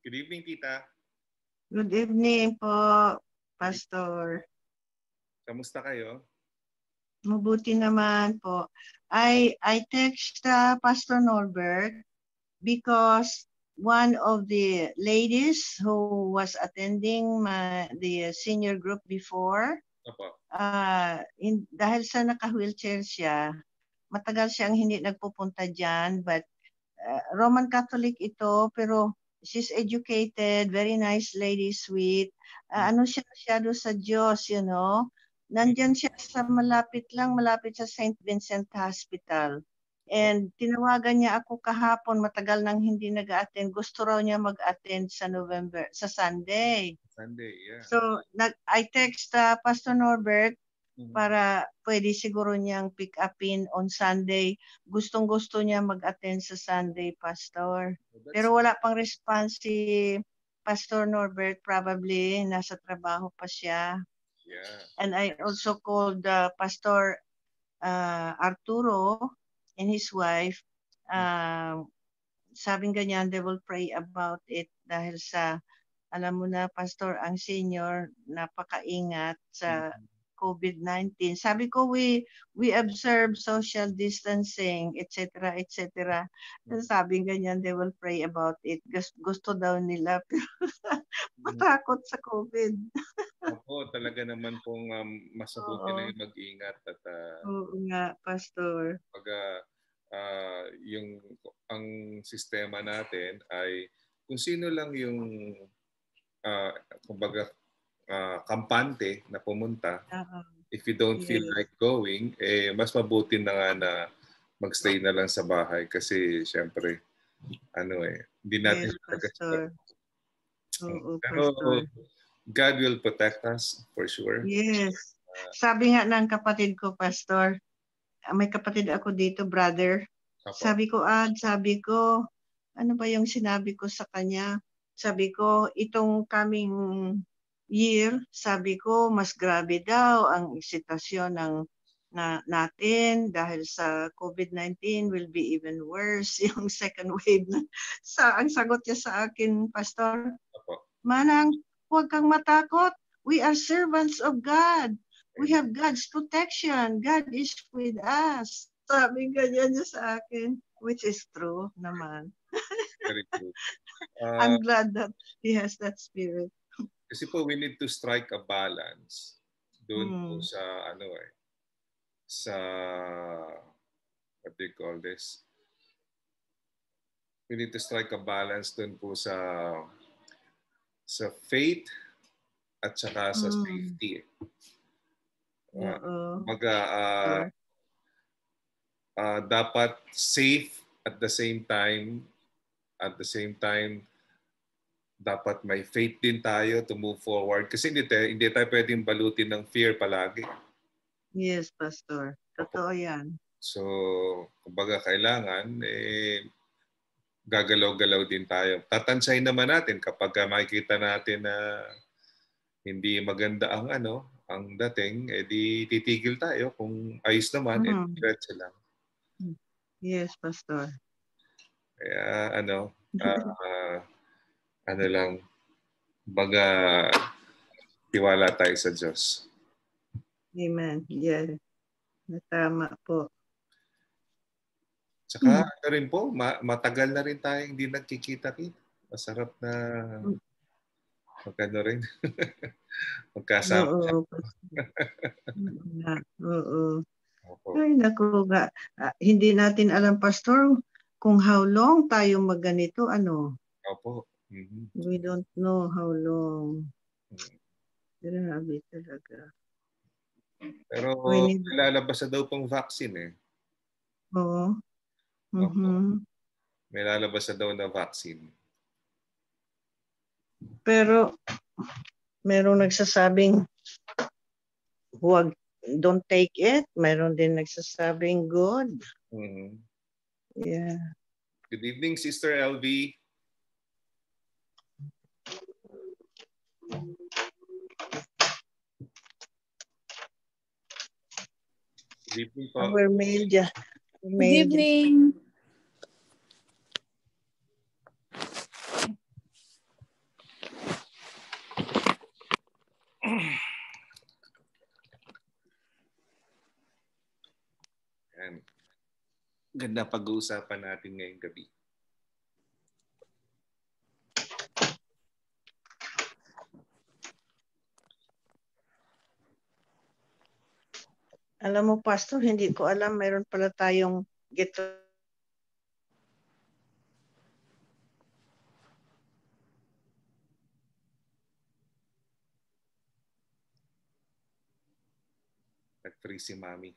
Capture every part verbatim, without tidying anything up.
Good evening, Tita. Good evening po, Pastor. Kamusta kayo? Mabuti naman po. I I text uh, Pastor Norbert because one of the ladies who was attending my, the senior group before, Opo. uh, in, dahil sa naka-wheelchair siya, matagal siyang hindi nagpupunta dyan, but uh, Roman Catholic ito, pero she's educated, very nice lady, sweet. Uh, ano siya masyado sa Diyos, you know. Nandyan siya sa malapit lang, malapit sa Saint Vincent Hospital. And tinawagan niya ako kahapon, matagal nang hindi nag-attend. Gusto raw niya mag-attend sa November, sa Sunday. Sunday, yeah. So, nag, I text uh, Pastor Norbert Mhm. para pwede siguro niyang pick upin on Sunday. Gustong-gusto niya mag-attend sa Sunday, Pastor. Oh, that's Pero wala pang response si Pastor Norbert. Probably nasa trabaho pa siya. yeah. And I also called uh, Pastor uh, Arturo and his wife. Uh, sabing ganyan, they will pray about it dahil sa, alam mo na, Pastor, ang senior, napakaingat sa COVID nineteen. Sabi ko, we we observe social distancing, et cetera, et cetera. Sabi ganyan, they will pray about it. Gusto, gusto daw nila, pero matakot sa COVID. Opo, talaga naman pong um, mas mabuti na yung mag-ingat at uh, Oo nga, Pastor. pag uh, yung ang sistema natin ay kung sino lang yung uh, kumbaga uh, kampante na pumunta. Uh-huh. If you don't feel Yes. like going, eh mas mabuti na nga na magstay na lang sa bahay kasi syempre ano eh hindi natin Yes, Pastor. Oo, pero Pastor. God will protect us for sure. Yes. Sabi nga ng kapatid ko, Pastor, may kapatid ako dito, brother. Apo. Sabi ko, ah, sabi ko, ano ba yung sinabi ko sa kanya? Sabi ko, itong coming year, sabi ko, mas grabe daw ang sitwasyon ng na natin dahil sa COVID nineteen will be even worse yung second wave na. Sa ang sagot niya sa akin, Pastor, Apo. Manang, huwag kang matakot. We are servants of God. We have God's protection. God is with us. Sabi ganyan niya sa akin, which is true naman. Very true. Uh, I'm glad that he has that spirit. Kasi po we need to strike a balance doon Hmm. po sa ano eh sa what do you call this? We need to strike a balance doon po sa sa faith at saka sa Hmm. safety. Uh, Oo. Maga uh, uh, dapat safe at the same time at the same time dapat may faith din tayo to move forward kasi hindi tayo, hindi tayo pwedeng balutin ng fear palagi. Yes, Pastor. Totoo yan. So, kumbaga kailangan eh gagalaw-galaw din tayo. Tatansyahin naman natin kapag makikita natin na hindi maganda ang ano, ang dating, eh di titigil tayo. Kung ayos naman, mm-hmm. eh diretso lang. Yes, Pastor. Kaya ano, uh, ano lang, baga tiwala tayo sa Diyos. Amen. Yeah. Tama po. Tsaka hmm. ano rin po, ma- matagal na rin tayo hindi nagkikita-kita. Masarap na magkano rin. Magkasama. Oo. Oo. Oo. Ay, naku nga. Uh, hindi natin alam, Pastor, kung how long tayo magganito, ano? Opo. Mm-hmm. We don't know how long. Grabe talaga. Pero need... lalabas na daw pong vaccine eh. Oo. Mm-hmm. May lalabas na daw na vaccine. Pero merong nagsasabing huwag, don't take it. Meron din nagsasabing good. Mm-hmm. Yeah. Good evening, Sister L V. Good evening po. Our mail dyan. Good evening. Yan. Ganda pag-uusapan natin ngayong gabi. Alam mo, Pastor, hindi ko alam, mayroon pala tayong get Nag-free si Mami.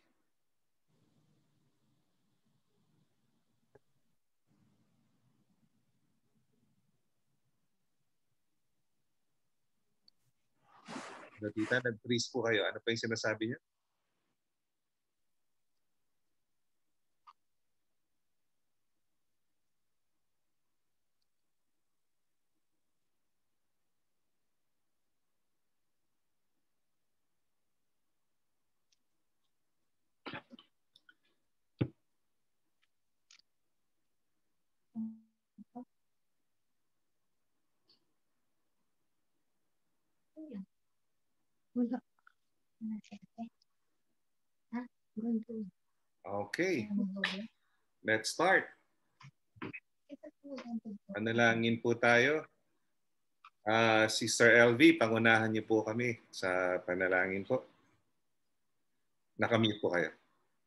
Tita, nag-freeze po kayo. Ano pa yung sinasabi niya? Okay. Let's start. Panalangin po tayo. Uh, Sister L V, pangunahan niyo po kami sa panalangin po. Nakamute po kayo.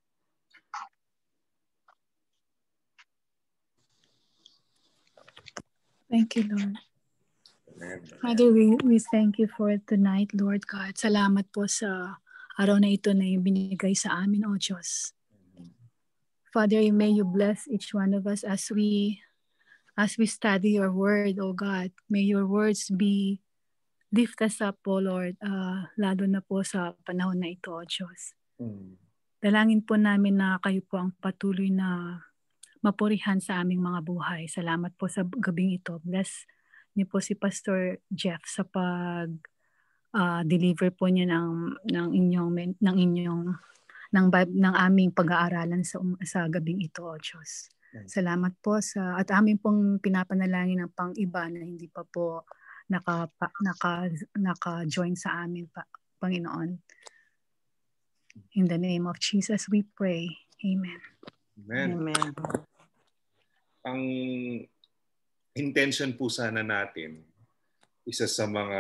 Thank you, Lord. Father, we, we thank you for tonight, Lord God. Salamat po sa araw na ito na yung binigay sa amin, O Diyos. Father, may you bless each one of us as we as we study your word, O God. May your words be lift us up, O Lord, uh, lalo na po sa panahon na ito, O Diyos. Mm. Dalangin po namin na kayo po ang patuloy na mapurihan sa aming mga buhay. Salamat po sa gabing ito. Bless niyo po si Pastor Jeff sa pag uh, deliver po niya ng ng inyong ng inyong ng ng aming pag-aaralan sa sa gabing ito, O Diyos. Salamat po sa at aming pong pinapanalangin ng pang-iba na hindi pa po naka naka naka-join sa amin, pa, Panginoon. In the name of Jesus we pray. Amen. Amen. Amen. Ang intention po sana natin, isa sa mga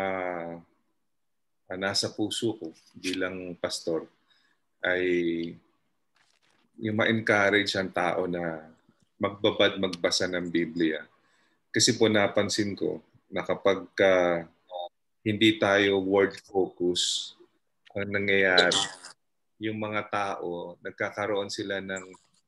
uh, nasa puso ko bilang pastor, ay yung ma-encourage ang tao na magbabad magbasa ng Biblia. Kasi po napansin ko na kapag uh, hindi tayo word focus, ang nangyayari, yung mga tao, nagkakaroon sila ng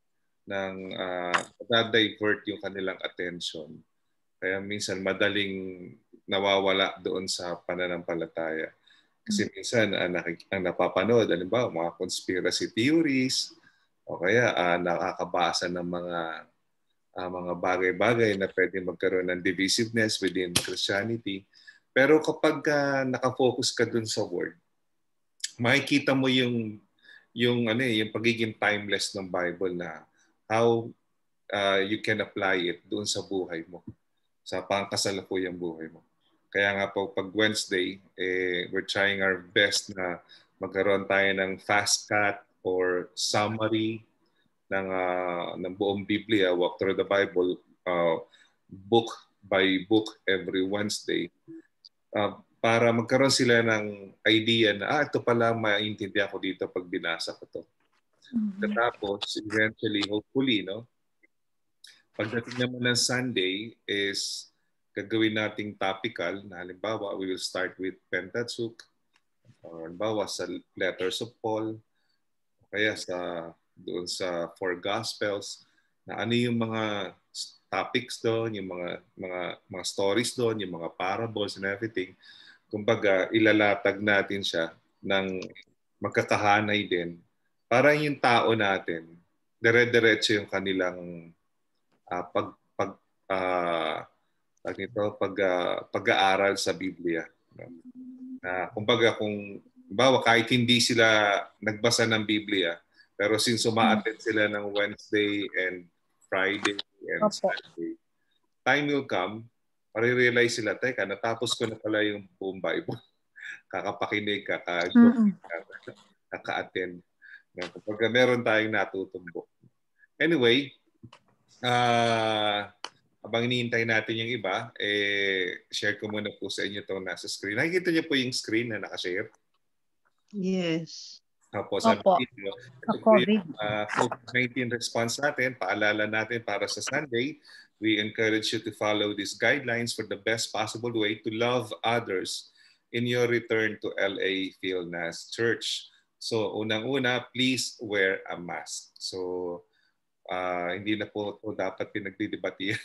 ng uh, na-divert yung kanilang attention. Kaya minsan madaling nawawala doon sa pananampalataya. Kasi minsan uh, nakik- ang napapanood, ano ba, mga conspiracy theories, o kaya uh, nakakabasa ng mga uh, mga bagay-bagay na pwede magkaroon ng divisiveness within Christianity. Pero kapag uh, nakafocus ka dun sa word, makikita mo yung yung ano eh, yung pagiging timeless ng Bible na how uh, you can apply it doon sa buhay mo, sa pangkasalukuyang buhay mo. Kaya nga po pag Wednesday, eh, we're trying our best na magkaroon tayo ng fast cut or summary ng, uh, ng buong Biblia, walk through the Bible, uh, book by book every Wednesday. Uh, para magkaroon sila ng idea na, ah, ito pala maintindihan ko dito pag binasa ko to. Mm-hmm. Tapos, eventually, hopefully, no, pagdating naman ng Sunday is gagawin nating topical na halimbawa, we will start with Pentateuch, or halimbawa sa letters of Paul, kaya sa doon sa Four Gospels, na ano yung mga topics doon, yung mga mga mga stories doon, yung mga parables and everything. Kumbaga, ilalatag natin siya ng magkakahanay din para yung tao natin, dire-diretso yung kanilang uh, pag pag uh, pag ito pag uh, pag-aaral sa Biblia. No? Na kumbaga kung bawa kahit hindi sila nagbasa ng Biblia, pero since suma-attend sila ng Wednesday and Friday and Opo. Saturday, time will come, marirealize sila, teka, natapos ko na pala yung buong Bible. Kakapakinig, kaka-join, mm-hmm. kaka-attend. Kapag meron tayong natutumbok. Anyway, uh, habang iniintay natin yung iba, eh, share ko muna po sa inyo itong nasa screen. Nakikita niyo po yung screen na nakashare? Yes. Opo, sabi Opo. dito, ito po COVID. yung uh, COVID nineteen response natin. Paalala natin para sa Sunday. We encourage you to follow these guidelines for the best possible way to love others in your return to L A Philnas Church. So, unang-una, please wear a mask. So, uh, hindi na po, po dapat pinagdidebatihan.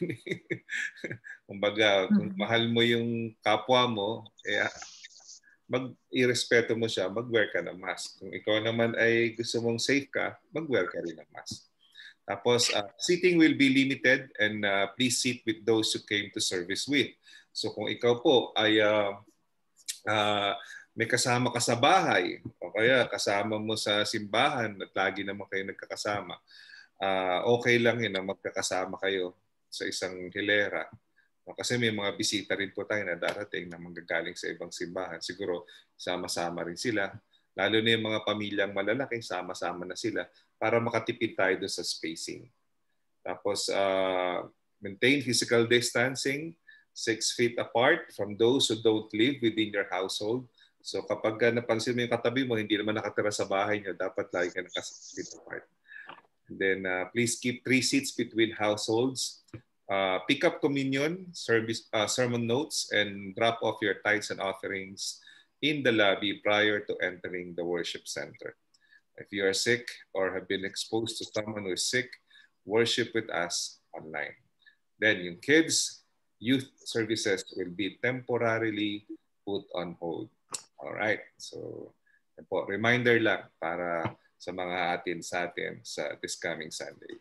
Kumbaga, kung mahal mo yung kapwa mo, eh, mag-irespeto mo siya, mag-wear ka ng mask. Kung ikaw naman ay gusto mong safe ka, mag-wear ka rin ng mask. Tapos, uh, seating will be limited and uh, please sit with those who came to service with. So, kung ikaw po ay uh, uh, may kasama ka sa bahay o kaya kasama mo sa simbahan at lagi naman kayo nagkakasama, uh, okay lang yun na magkakasama kayo sa isang hilera. Kasi may mga bisita rin po tayo na darating na manggagaling sa ibang simbahan. Siguro sama-sama rin sila. Lalo na yung mga pamilyang malalaki, sama-sama na sila para makatipid tayo doon sa spacing. Tapos, uh, maintain physical distancing, six feet apart from those who don't live within your household. So kapag uh, napansin mo yung katabi mo, hindi naman nakatira sa bahay niyo, dapat lagi ka naka-six feet apart. And then, uh, please keep three seats between households. Uh, pick up communion, service, uh, sermon notes, and drop off your tithes and offerings in the lobby prior to entering the worship center. If you are sick or have been exposed to someone who is sick, worship with us online. Then yung kids, youth services will be temporarily put on hold. All right. So, po, reminder lang para sa mga atin sa atin sa this coming Sunday.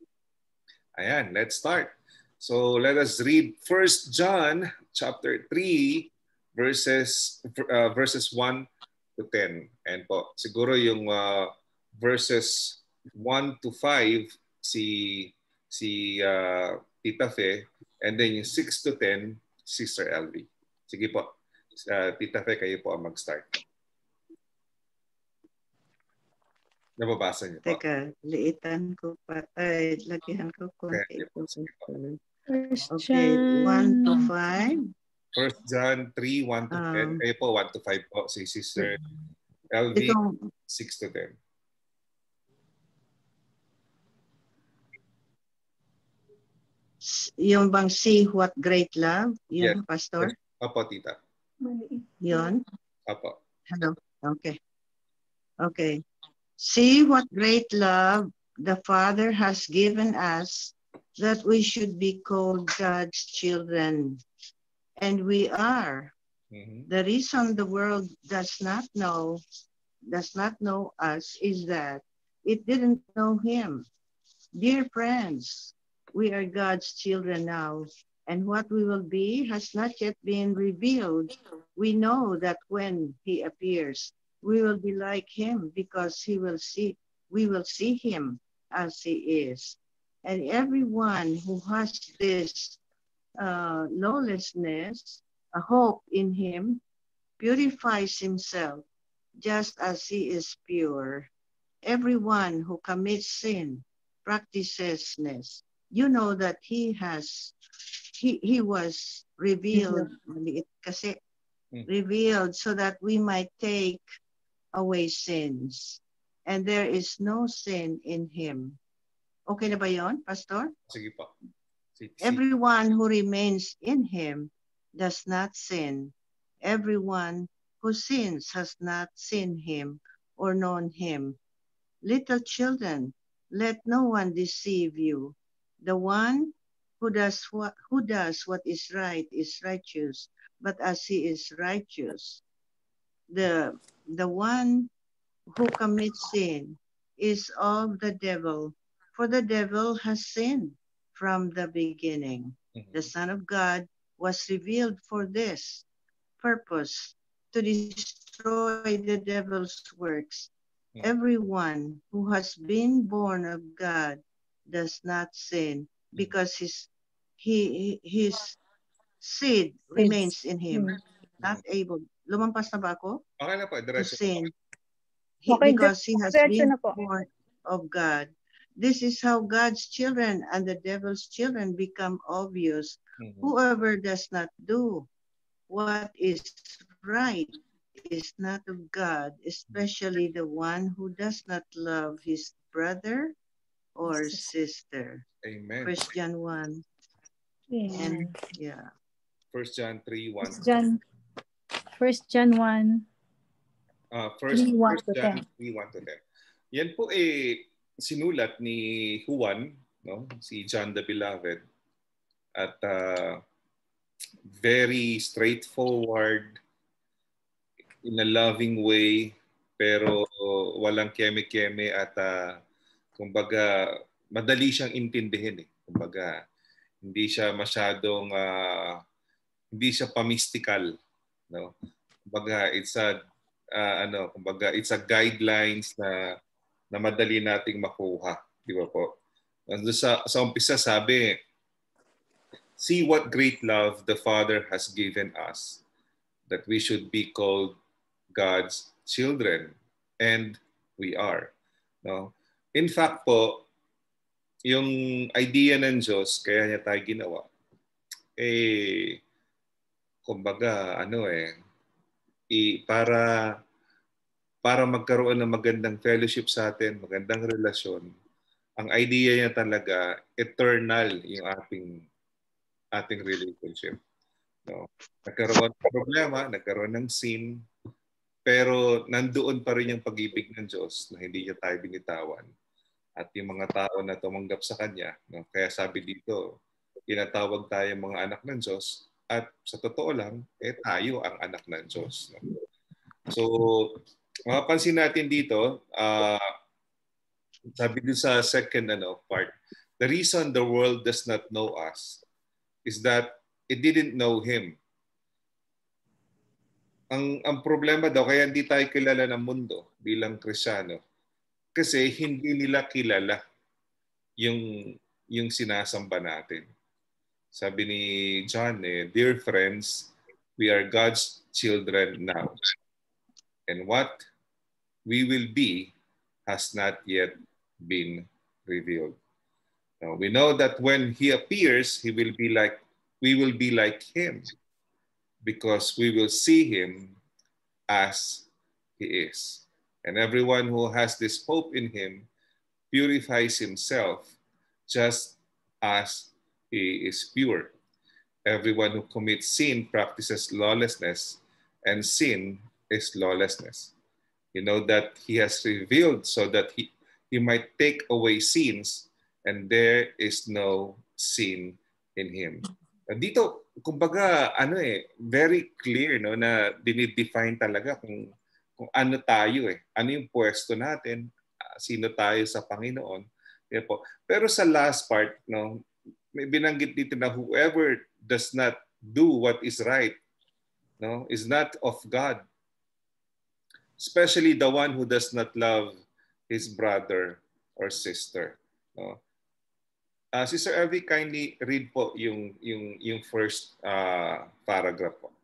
Ayan, let's start. So let us read First John chapter three verses uh, verses one to ten. And po, siguro yung uh, verses one to five si si uh, Tita Fe, and then yung six to ten Sister L V. Sige po. Uh, Tita Fe, kayo po ang mag-start. Nababasa niyo po? Teka, liitan ko pa. Ay, lagihan ko konti po. Okay, one to five. First John three, one to um, ten. Kayo po, one to five po. Si Sister L V, itong, six to ten. Yung bang see what great love? Yun, yes. Pastor? Opo, Tita. Yun? Opo. Hello. Okay. Okay. See what great love the Father has given us, that we should be called God's children. And we are. Mm-hmm. The reason the world does not know, does not know us is that it didn't know him. Dear friends, we are God's children now, and what we will be has not yet been revealed. We know that when he appears, we will be like him because he will see, we will see him as he is. And everyone who has this uh, lawlessness, a hope in him, purifies himself just as he is pure. Everyone who commits sin practices this. You know that he has, he, he was revealed, mm-hmm. kasi, mm-hmm. revealed so that we might take away sins. And there is no sin in him. Okay na ba yun, Pastor? Sige po. Sige. Everyone who remains in him does not sin. Everyone who sins has not seen him or known him. Little children, let no one deceive you. The one who does what, who does what is right is righteous, but as he is righteous, the, the one who commits sin is of the devil, for the devil has sinned from the beginning. Mm-hmm. The Son of God was revealed for this purpose, to destroy the devil's works. Mm-hmm. Everyone who has been born of God does not sin, because his he his seed remains in him, mm-hmm. not able. Lumampas na ba ako? Okay na po, to sin. he, Okay, because he has diretso been na po. born of God. This is how God's children and the devil's children become obvious. Mm-hmm. Whoever does not do what is right is not of God, especially the one who does not love his brother or sister. Amen. First John one. Amen. And yeah. First John three one. First John, First John one. Uh, first, first John three one to ten. Yan po eh sinulat ni Juan, no? Si John the Beloved, at uh, very straightforward, in a loving way, pero walang keme-keme at uh, kumbaga madali siyang intindihin eh. Kumbaga hindi siya masyadong uh, hindi siya pa-mystical, no? Kumbaga it's a uh, ano, kumbaga it's a guidelines na na madali nating makuha, di ba po? Ando sa sa umpisa sabi, see what great love the Father has given us, that we should be called God's children, and we are, no? In fact po, yung idea ng Diyos kaya niya tayo ginawa, eh kumbaga ano eh i, para para magkaroon ng magandang fellowship sa atin, magandang relasyon. Ang idea niya talaga eternal yung ating ating relationship. No? Nagkaroon ng problema, nagkaroon ng sin, pero nandoon pa rin yung pag-ibig ng Diyos na hindi niya tayo binitawan. At yung mga tao na tumanggap sa Kanya, no? Kaya sabi dito, tinatawag tayo mga anak ng Diyos, at sa totoo lang, eh tayo ang anak ng Diyos. No? So, mapapansin natin dito, uh, sabi dito sa second ano, part, the reason the world does not know us is that it didn't know Him. Ang, ang problema daw, kaya hindi tayo kilala ng mundo bilang Kristiyano, kasi hindi nila kilala yung, yung sinasamba natin. Sabi ni John, eh, dear friends, we are God's children now. And what we will be has not yet been revealed. Now, we know that when He appears, He will be like, we will be like Him, because we will see Him as He is. And everyone who has this hope in Him purifies himself just as He is pure. Everyone who commits sin practices lawlessness, and sin is lawlessness. You know that He has revealed so that He, he might take away sins, and there is no sin in Him. Dito, kumbaga, ano eh, very clear, no, na dinidefine talaga kung, kung ano tayo eh. Ano yung pwesto natin, uh, sino tayo sa Panginoon. Yeah, po. Pero sa last part, no, may binanggit dito na whoever does not do what is right, no, is not of God. Especially the one who does not love his brother or sister. No? Uh, Sister Elvie, kindly read po yung, yung, yung first uh, paragraph po.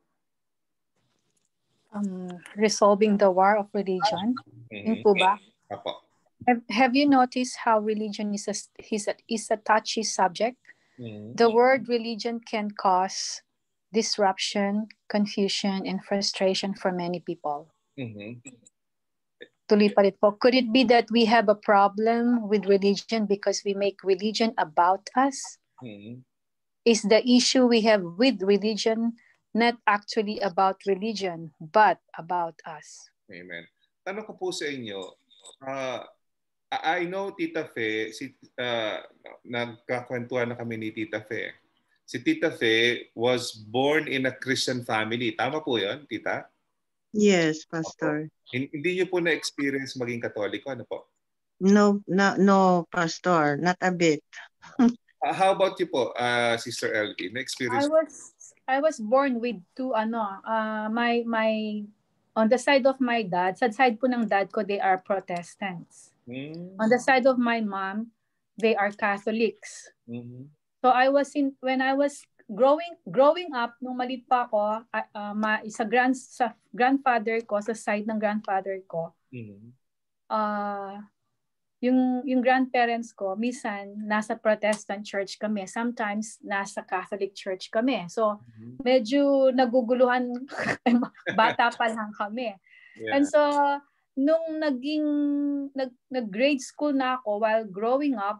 Um, resolving the war of religion. Mm-hmm. Yun po ba? Apo. Have, have you noticed how religion is a, is a, is a touchy subject? Mm-hmm. The word religion can cause disruption, confusion, and frustration for many people. Mm-hmm. Tuloy pa rin po. Could it be that we have a problem with religion because we make religion about us? Mm-hmm. Is the issue we have with religion not actually about religion, but about us? Amen. Tanong ko po sa inyo, uh, I know Tita Fe, si, uh, nagkakwentuhan na kami ni Tita Fe. Si Tita Fe was born in a Christian family. Tama po yun, Tita? Yes, Pastor. Okay. Hindi niyo po na-experience maging Katoliko, ano po? No, no, no, Pastor. Not a bit. uh, how about you po, uh, Sister Elvie? Na-experience? I was I was born with two, ano, uh, my, my, on the side of my dad, sa side po ng dad ko, they are Protestants. Mm. On the side of my mom, they are Catholics. Mm-hmm. So I was in, when I was growing growing up, nung maliit pa ako, uh, uh, ma, sa, grand, sa grandfather ko, sa side ng grandfather ko, mm-hmm. uh, yung, yung grandparents ko, minsan nasa Protestant church kami. Sometimes nasa Catholic church kami. So, medyo naguguluhan, bata pa lang kami. Yeah. And so, nung naging, nag, nag-grade school na ako while growing up,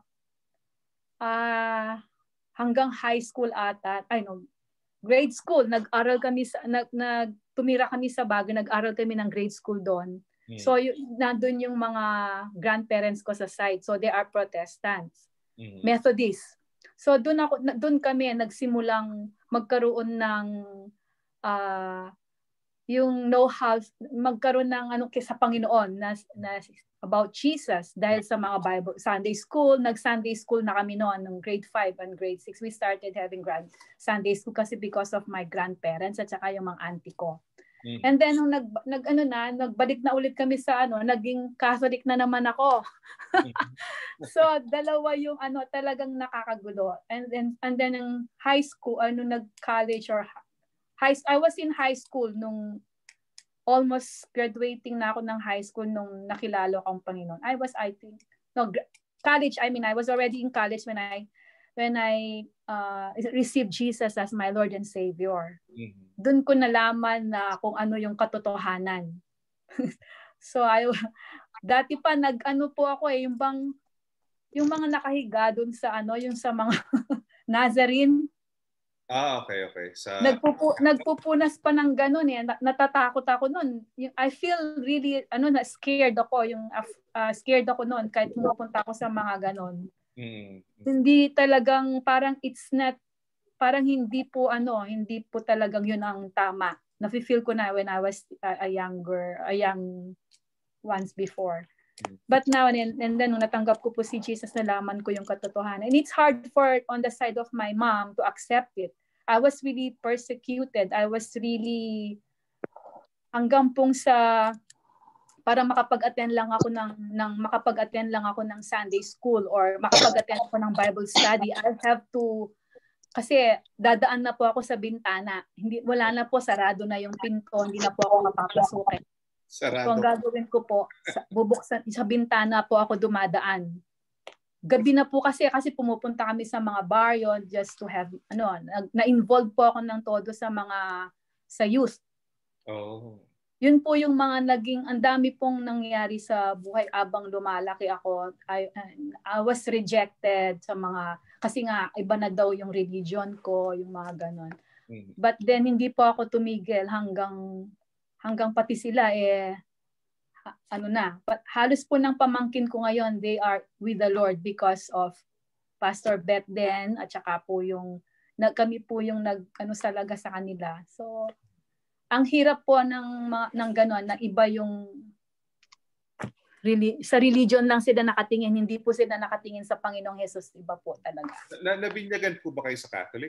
uh, hanggang high school ata, ay no, grade school, nag-aral kami, sa, nag, nag, tumira kami sa Baguio, nag-aral kami ng grade school doon. Hmm. So, y- nandun yung mga grandparents ko sa side. So, they are Protestants, hmm. Methodist. So, doon ako, doon kami nagsimulang magkaroon ng uh, yung know-how, magkaroon ng ano sa Panginoon na, na about Jesus dahil sa mga Bible Sunday school. Nag-Sunday school na kami noon ng grade five and grade six. We started having grand Sunday school kasi because of my grandparents at saka yung mga auntie ko. Mm-hmm. And then nung nag, nag ano na, nagbalik na ulit kami sa ano, naging Catholic na naman ako. So dalawa yung ano talagang nakakagulo. And then and then ng high school, ano nag-college or high I was in high school nung almost graduating na ako ng high school nung nakilala ko ang Panginoon. I was I think no college, I mean I was already in college when I when I uh, received Jesus as my Lord and Savior. Mm-hmm. Doon ko nalaman na kung ano yung katotohanan. So I dati pa nag-ano po ako eh yung bang yung mga nakahiga doon sa ano yung sa mga Nazarene. Ah, okay, okay. Sa Nagpupu, nagpupunas pa ng ganun eh. Natatakot ako noon. I feel really ano na scared ako yung uh, scared ako noon kahit pumupunta ako sa mga ganun. Mm-hmm. Hindi talagang parang it's not parang hindi po ano, hindi po talagang yun ang tama. Nafi-feel ko na when I was a, a younger, a young once before. But now and, and then nung natanggap ko po si Jesus, nalaman ko yung katotohanan. And it's hard for on the side of my mom to accept it. I was really persecuted. I was really hanggang pong sa para makapag-attend lang ako ng ng makapag-attend lang ako ng Sunday school or makapag-attend ako ng Bible study, I have to kasi dadaan na po ako sa bintana. Hindi wala na po, sarado na yung pinto, hindi na po ako mapapasukin. Sarado. So ang gagawin ko po, sa, bubuksan sa bintana po ako dumadaan. Gabi na po kasi kasi pumupunta kami sa mga bar yon just to have ano, na-involve po ako ng todo sa mga sa youth. Oh. Yun po yung mga naging, ang dami pong nangyari sa buhay abang lumalaki ako. I, I was rejected sa mga, kasi nga iba na daw yung religion ko, yung mga ganon. Mm-hmm. But then hindi po ako tumigil hanggang, hanggang pati sila eh, ha, ano na, halos po ng pamangkin ko ngayon, they are with the Lord because of Pastor Beth Den at saka po yung, nag, kami po yung nag, ano salaga sa kanila. So, ang hirap po ng ng gano'n na iba yung really, sa religion lang sila nakatingin, hindi po sila nakatingin sa Panginoong Hesus, iba po talaga. Na, nabinyagan po ba kayo sa Catholic?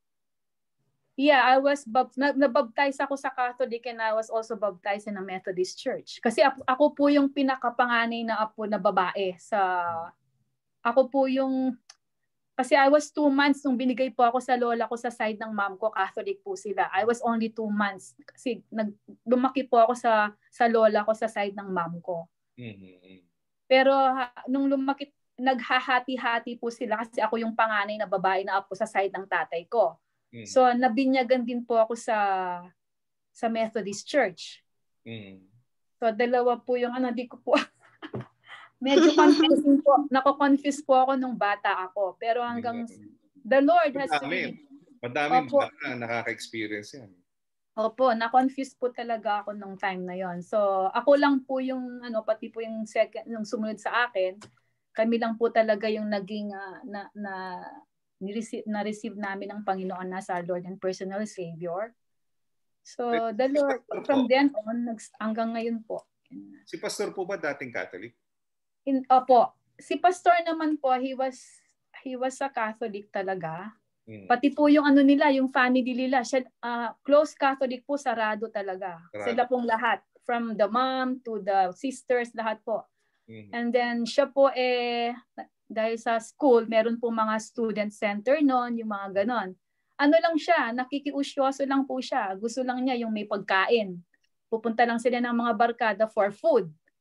Yeah, I was nabaptize ako sa Catholic and I was also baptized in a Methodist church. Kasi ako, ako po yung pinakapanganay na apo na babae sa ako po yung kasi I was two months nung binigay po ako sa lola ko sa side ng mom ko, Catholic po sila. I was only two months kasi nag, lumaki po ako sa sa lola ko sa side ng mom ko. Mm-hmm. Pero ha, nung lumaki, naghahati-hati po sila kasi ako yung panganay na babae na apo sa side ng tatay ko. Mm-hmm. So nabinyagan din po ako sa sa Methodist Church. Mm-hmm. So dalawa po yung ano, di ko po medyo confusing po. Nako-confuse po ako nung bata ako. Pero hanggang the Lord has Madami. Madami bata nakaka-experience yan. Opo, na-confuse po talaga ako nung time na yon. So, ako lang po yung, ano, pati po yung second, yung sumunod sa akin, kami lang po talaga yung naging, uh, na, na, na-receive, na-receive namin ng Panginoon na sa Lord and personal Savior. So, the Lord, from then on, hanggang ngayon po. Si Pastor po ba dating Catholic? In, opo, si Pastor naman po, he was he was a Catholic talaga. Hmm. Pati po yung ano nila, yung family nila, siya, uh, close Catholic po, sarado talaga. Sarado. Sila pong lahat, from the mom to the sisters, lahat po. Hmm. And then siya po eh, dahil sa school, meron po mga student center noon, yung mga ganon. Ano lang siya, nakikiusyoso lang po siya. Gusto lang niya yung may pagkain. Pupunta lang sila ng mga barkada for food.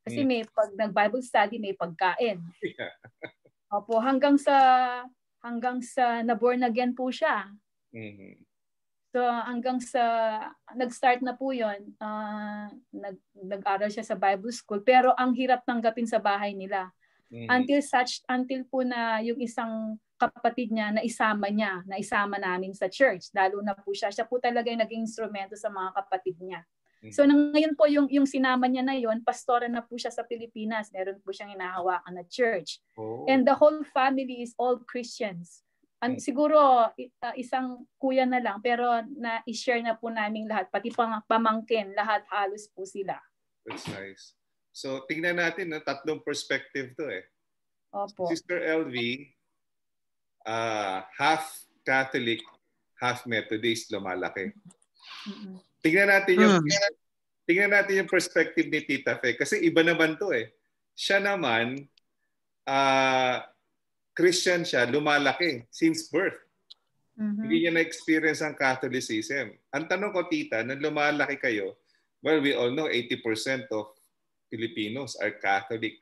Kasi may pag nag-Bible study, may pagkain. Yeah. Opo, hanggang sa hanggang sa na-born again po siya. Mm-hmm. So hanggang sa nag-start na po 'yon, uh, nag nag-aral siya sa Bible school, pero ang hirap tanggapin sa bahay nila. Mm-hmm. Until such until po na yung isang kapatid niya na isama niya, na isama namin sa church, lalo na po siya. Siya po talaga yung naging instrumento sa mga kapatid niya. So ngayon po yung yung sinama niya na yon, pastora na po siya sa Pilipinas. Meron po siyang hinahawakan na church. Oh. And the whole family is all Christians. And siguro uh, isang kuya na lang, pero na-share na po namin lahat, pati pang pamangkin, lahat halos po sila. That's nice. So tingnan natin, no? Tatlong perspective to eh. Opo. Sister L V, uh, half Catholic, half Methodist, lumalaki. Mm-hmm. Tingnan natin yung hmm. tingnan natin yung perspective ni Tita Fe kasi iba naman 'to eh. Siya naman uh, Christian siya, lumalaki since birth. Mm-hmm. Hindi niya na-experience ang Catholicism. Ang tanong ko, Tita, nang lumalaki kayo, well, we all know eighty percent of Filipinos are Catholic.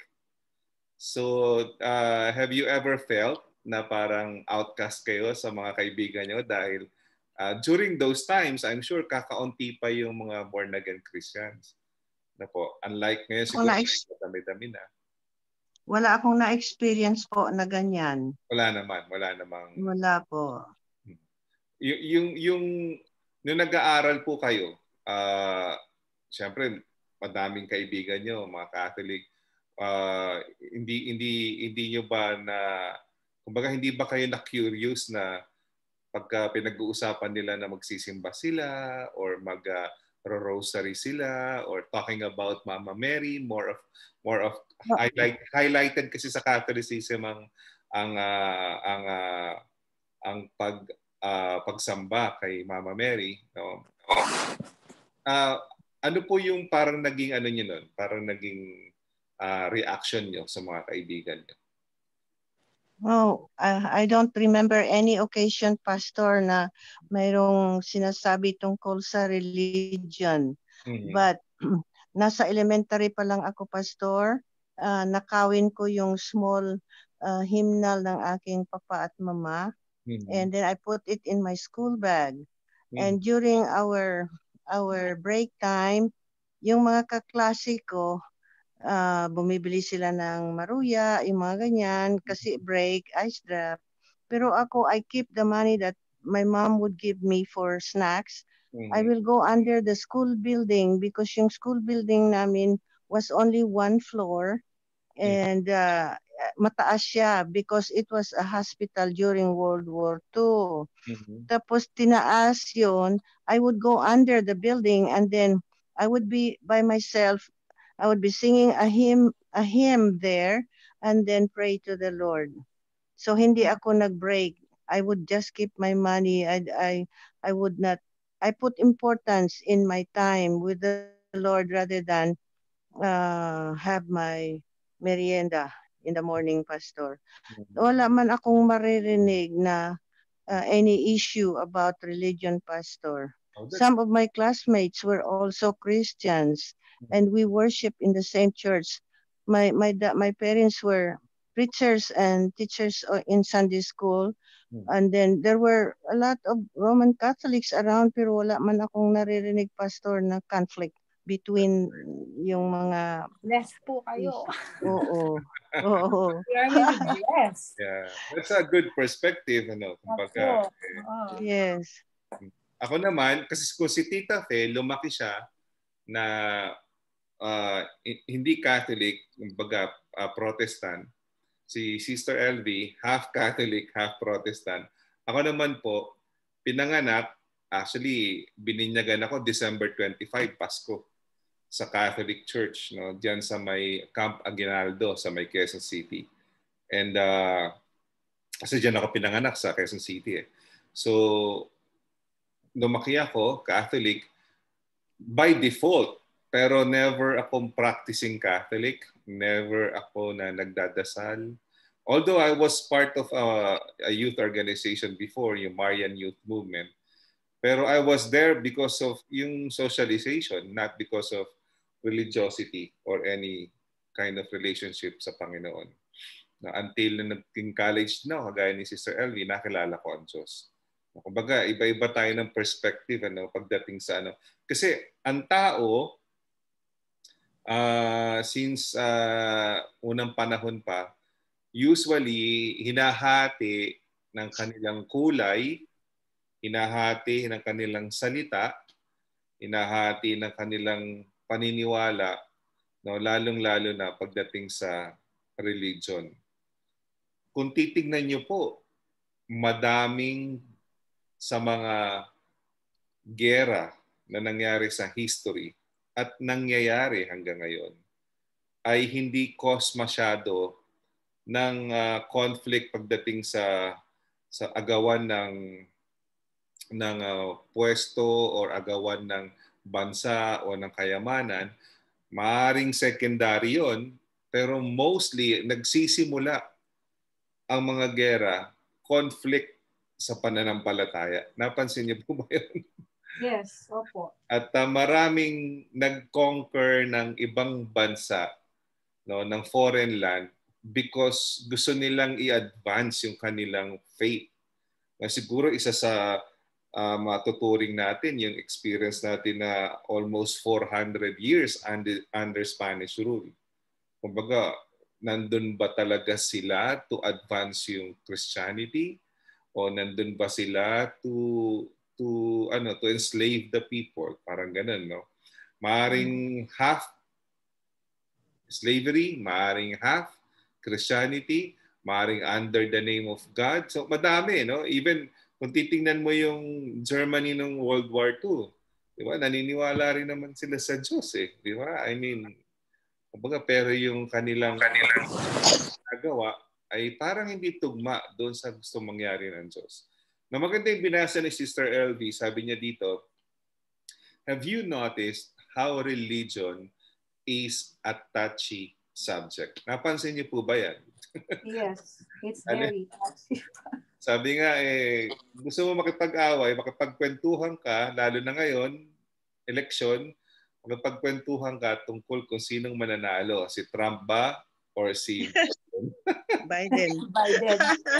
So, uh, have you ever felt na parang outcast kayo sa mga kaibigan niyo dahil Uh, during those times, I'm sure kakaunti pa yung mga born-again Christians. Na po, unlike ngayon, siguro dami-dami na. Wala akong na-experience po na ganyan. Wala naman, wala namang... Wala po. Y- yung, yung, nung nag-aaral po kayo, uh, siyempre, madaming kaibigan nyo, mga Catholic, uh, hindi, hindi, hindi nyo ba na, kumbaga, hindi ba kayo na-curious na pagka pinag-uusapan nila na magsisimba sila or mag-rosary uh, sila or talking about Mama Mary, more of more of highlight highlighted kasi sa Catholicism ang ang uh, ang uh, ang pag uh, pagsamba kay Mama Mary, no? Uh, ano po yung parang naging ano niyo noon? Parang naging uh, reaction niyo sa mga kaibigan niyo? Oh, uh, I don't remember any occasion, Pastor, na mayroong sinasabi tungkol sa religion. Mm-hmm. But nasa elementary pa lang ako, Pastor, uh, nakawin ko yung small uh, hymnal ng aking papa at mama. Mm-hmm. And then I put it in my school bag. Mm-hmm. And during our our break time, yung mga kaklase ko, Uh, bumibili sila ng maruya, yung mga ganyan, kasi break, ice drop. Pero ako, I keep the money that my mom would give me for snacks. Mm-hmm. I will go under the school building because yung school building namin was only one floor and uh, mataas siya because it was a hospital during World War Two. Mm-hmm. Tapos tinaas yun, I would go under the building and then I would be by myself. I would be singing a hymn, a hymn there, and then pray to the Lord. So hindi ako nag-break. I would just keep my money. I, I, I would not. I put importance in my time with the Lord rather than uh, have my merienda in the morning, Pastor. Wala man akong maririnig na uh, any issue about religion, Pastor. Oh, some of my classmates were also Christians. And we worship in the same church. My my my parents were preachers and teachers in Sunday school. Hmm. And then there were a lot of Roman Catholics around, pero wala man akong naririnig, Pastor, na conflict between yung mga... Bless po kayo. Oo. Oo. We are really blessed. Yeah. That's a good perspective. Ano, kumbaga, eh. Oh. Yes. Ako naman, kasi kung si Tita Fe, lumaki siya na Uh, hindi Catholic, kumbaga uh, Protestant. Si Sister L V, half Catholic, half Protestant. Ako naman po, pinanganak, actually, bininyagan ako December twenty-fifth, Pasko, sa Catholic Church, no? Diyan sa may Camp Aguinaldo, sa may Quezon City. And, uh, kasi diyan ako pinanganak sa Quezon City. Eh. So, lumaki ako, Catholic, by default. Pero never akong practicing Catholic. Never ako na nagdadasal. Although I was part of a, a youth organization before, yung Marian Youth Movement. Pero I was there because of yung socialization, not because of religiosity or any kind of relationship sa Panginoon. Na until na naging college na, kagaya ni Sister Elvie, nakilala ko ang Diyos. Kumbaga, iba-iba tayo ng perspective ano, pagdating sa ano. Kasi ang tao, uh, since uh, unang panahon pa, usually hinahati ng kanilang kulay, hinahati ng kanilang salita, hinahati ng kanilang paniniwala, no, lalong-lalo na pagdating sa religion. Kung titignan niyo po, madaming sa mga gera na nangyari sa history at nangyayari hanggang ngayon ay hindi cause masyado ng uh, conflict pagdating sa sa agawan ng ng uh, pwesto or agawan ng bansa o ng kayamanan. Maaring secondary yon, pero mostly nagsisimula ang mga gera, conflict sa pananampalataya. Napansin niyo po ba yun? Yes, opo. At uh, maraming nag-conquer ng ibang bansa, no, ng foreign land because gusto nilang i-advance yung kanilang faith. Na siguro isa sa uh, matuturing natin yung experience natin na almost four hundred years under, under Spanish rule. Kumbaga, nandun ba talaga sila to advance yung Christianity? O nandun ba sila to to ano to enslave the people? Parang ganun, no? Maaring half slavery, maaring half Christianity, maaring under the name of God. So madami, no? Even kung titingnan mo yung Germany ng World War Two, di ba? Naniniwala rin naman sila sa Diyos, eh, di ba? I mean, kumbaga, pero yung kanilang nagawa ay parang hindi tugma doon sa gusto mangyari ng Diyos. Na maganda yung binasa ni Sister Elvie, sabi niya dito, have you noticed how religion is a touchy subject? Napansin niyo po ba yan? Yes, it's very touchy. Sabi nga, eh, gusto mo makipag-away, makipagkwentuhan ka, lalo na ngayon, eleksyon, makipagkwentuhan ka tungkol kung sinong mananalo, si Trump ba or si Biden. Biden.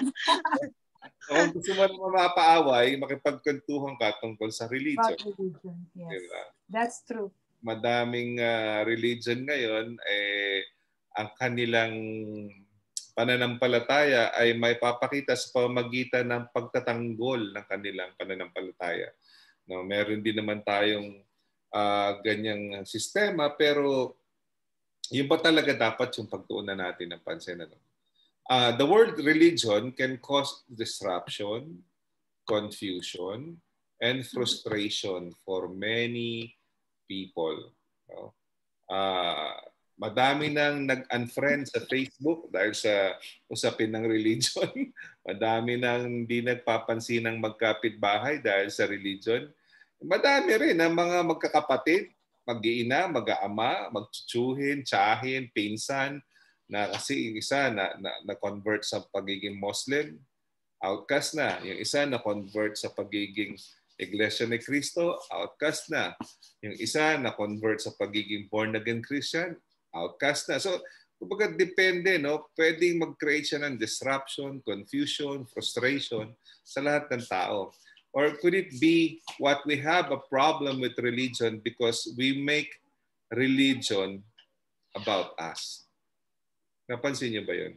So, kung gusto mo naman mapaaway, makipagkwentuhan ka tungkol sa religion. About religion, yes. Diba? That's true. Madaming uh, religion ngayon, eh, ang kanilang pananampalataya ay may papakita sa pamamagitan ng pagtatanggol ng kanilang pananampalataya. No, meron din naman tayong uh, ganyang sistema, pero yun ba talaga dapat yung pagtuunan natin ng pansin? Ano? Uh, the word religion can cause disruption, confusion, and frustration for many people. No? Uh, madami nang nag-unfriend sa Facebook dahil sa usapin ng religion. Madami nang hindi nagpapansin ng magkapitbahay dahil sa religion. Madami rin ang mga magkakapatid, mag-iina, mag-aama, magtsuchuhin, tsahin, pinsan, na kasi isa na, na, na-convert sa pagiging Muslim, outcast na. Yung isa na-convert sa pagiging Iglesia ni Cristo, outcast na. Yung isa na-convert sa pagiging born-again Christian, outcast na. So, kumbaga depende, no? Pwedeng mag-create siya ng disruption, confusion, frustration sa lahat ng tao. Or could it be what we have a problem with religion because we make religion about us? Napansin niyo ba yun?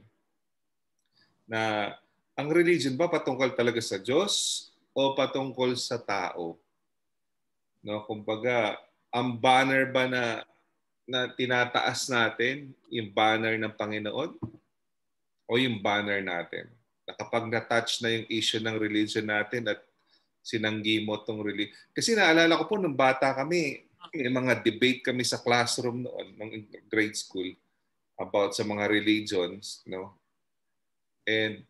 Na ang religion ba patungkol talaga sa Diyos o patungkol sa tao? No, kumbaga, ang banner ba na na tinataas natin, yung banner ng Panginoon o yung banner natin? Na kapag na-touch na yung issue ng religion natin at sinanggi mo tong religion. Kasi naalala ko po nung bata kami, may mga debate kami sa classroom noon, ng grade school, about sa mga religions, no? And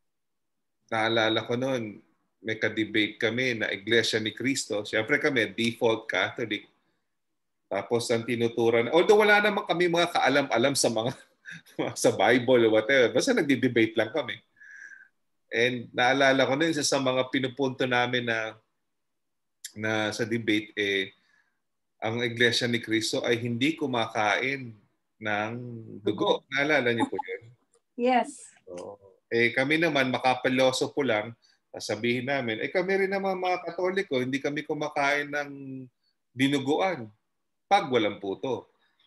naalala ko noon, may ka-debate kami na Iglesia ni Cristo. Siyempre kami, default Catholic. Tapos ang tinuturan, although wala naman kami mga kaalam-alam sa mga sa Bible o whatever, basta nagdi-debate lang kami. And naalala ko na isa sa mga pinupunto namin na na sa debate, eh, ang Iglesia ni Cristo ay hindi kumakain ng dugo. Naalala niyo po yun? Yes. So, eh kami naman, makapaloso po lang, sabihin namin, eh kami rin naman mga Katoliko, hindi kami kumakain ng dinuguan pag walang puto.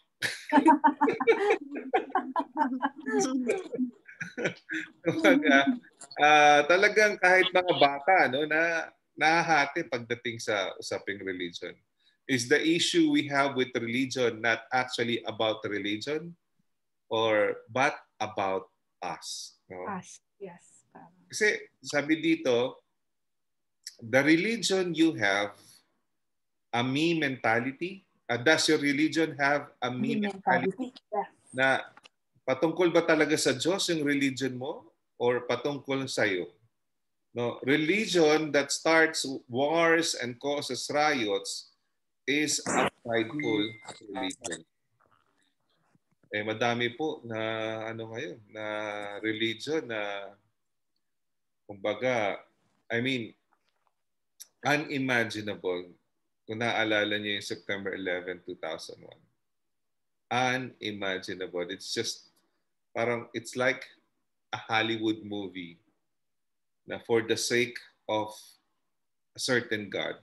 Kumbaga, uh, talagang kahit mga bata, no, na nahahati pagdating sa usaping religion. Is the issue we have with religion not actually about religion or but about us? No? Us, yes. Kasi sabi dito, the religion you have a me mentality. Uh, does your religion have a me, me mentality? mentality? Yeah. Na patungkol ba talaga sa Diyos yung religion mo or patungkol sa iyo? No, religion that starts wars and causes riots is a prideful religion. Eh madami po na ano ngayon, na religion na kumbaga, I mean, unimaginable. Kung naalala niyo yung September eleventh, two thousand one. Unimaginable. It's just parang it's like a Hollywood movie na for the sake of a certain God,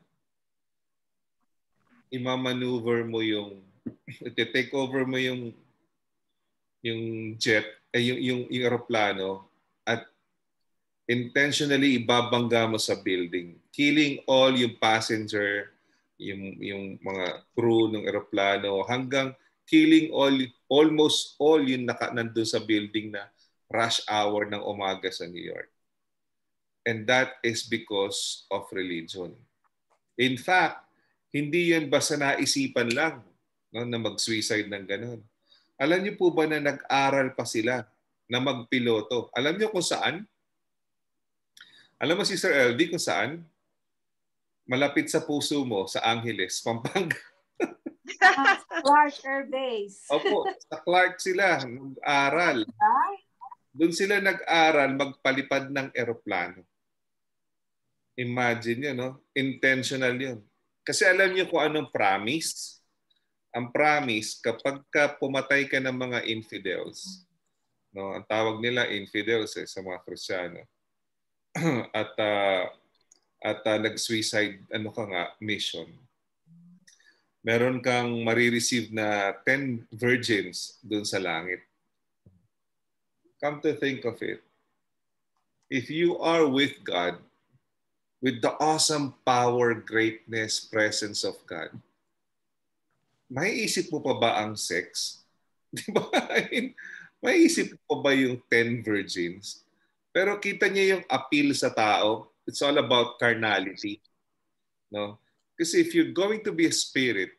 imamaneuver mo yung, iti-take over mo yung yung jet, eh, yung, yung, yung aeroplano at intentionally ibabangga mo sa building, killing all yung passenger, yung, yung mga crew ng aeroplano, hanggang killing all, almost all yung naka, nandun sa building na rush hour ng umaga sa New York. And that is because of religion. In fact, hindi yan basta naisipan lang, no, na mag-suicide ng ganun. Alam niyo po ba na nag-aral pa sila na magpiloto? Alam niyo kung saan? Alam mo si Sir L D kung saan? Malapit sa puso mo, sa Angeles, Pampanga. Clark Air Base. Opo, sa Clark sila nag-aral. Doon sila nag-aral magpalipad ng eroplano. Imagine yun, no? Intentional yun. Kasi alam niyo kung anong promise? Ang promise, kapag ka pumatay ka ng mga infidels, no, ang tawag nila infidels eh, sa mga Kristiyano, at uh, at uh, nag-suicide ano ka nga, mission, meron kang marireceive na ten virgins dun sa langit. Come to think of it, if you are with God, with the awesome power, greatness, presence of God, may isip mo pa ba ang sex? Di ba? I mean, may isip mo pa ba yung ten virgins? Pero kita niya yung appeal sa tao. It's all about carnality. No? Kasi if you're going to be a spirit,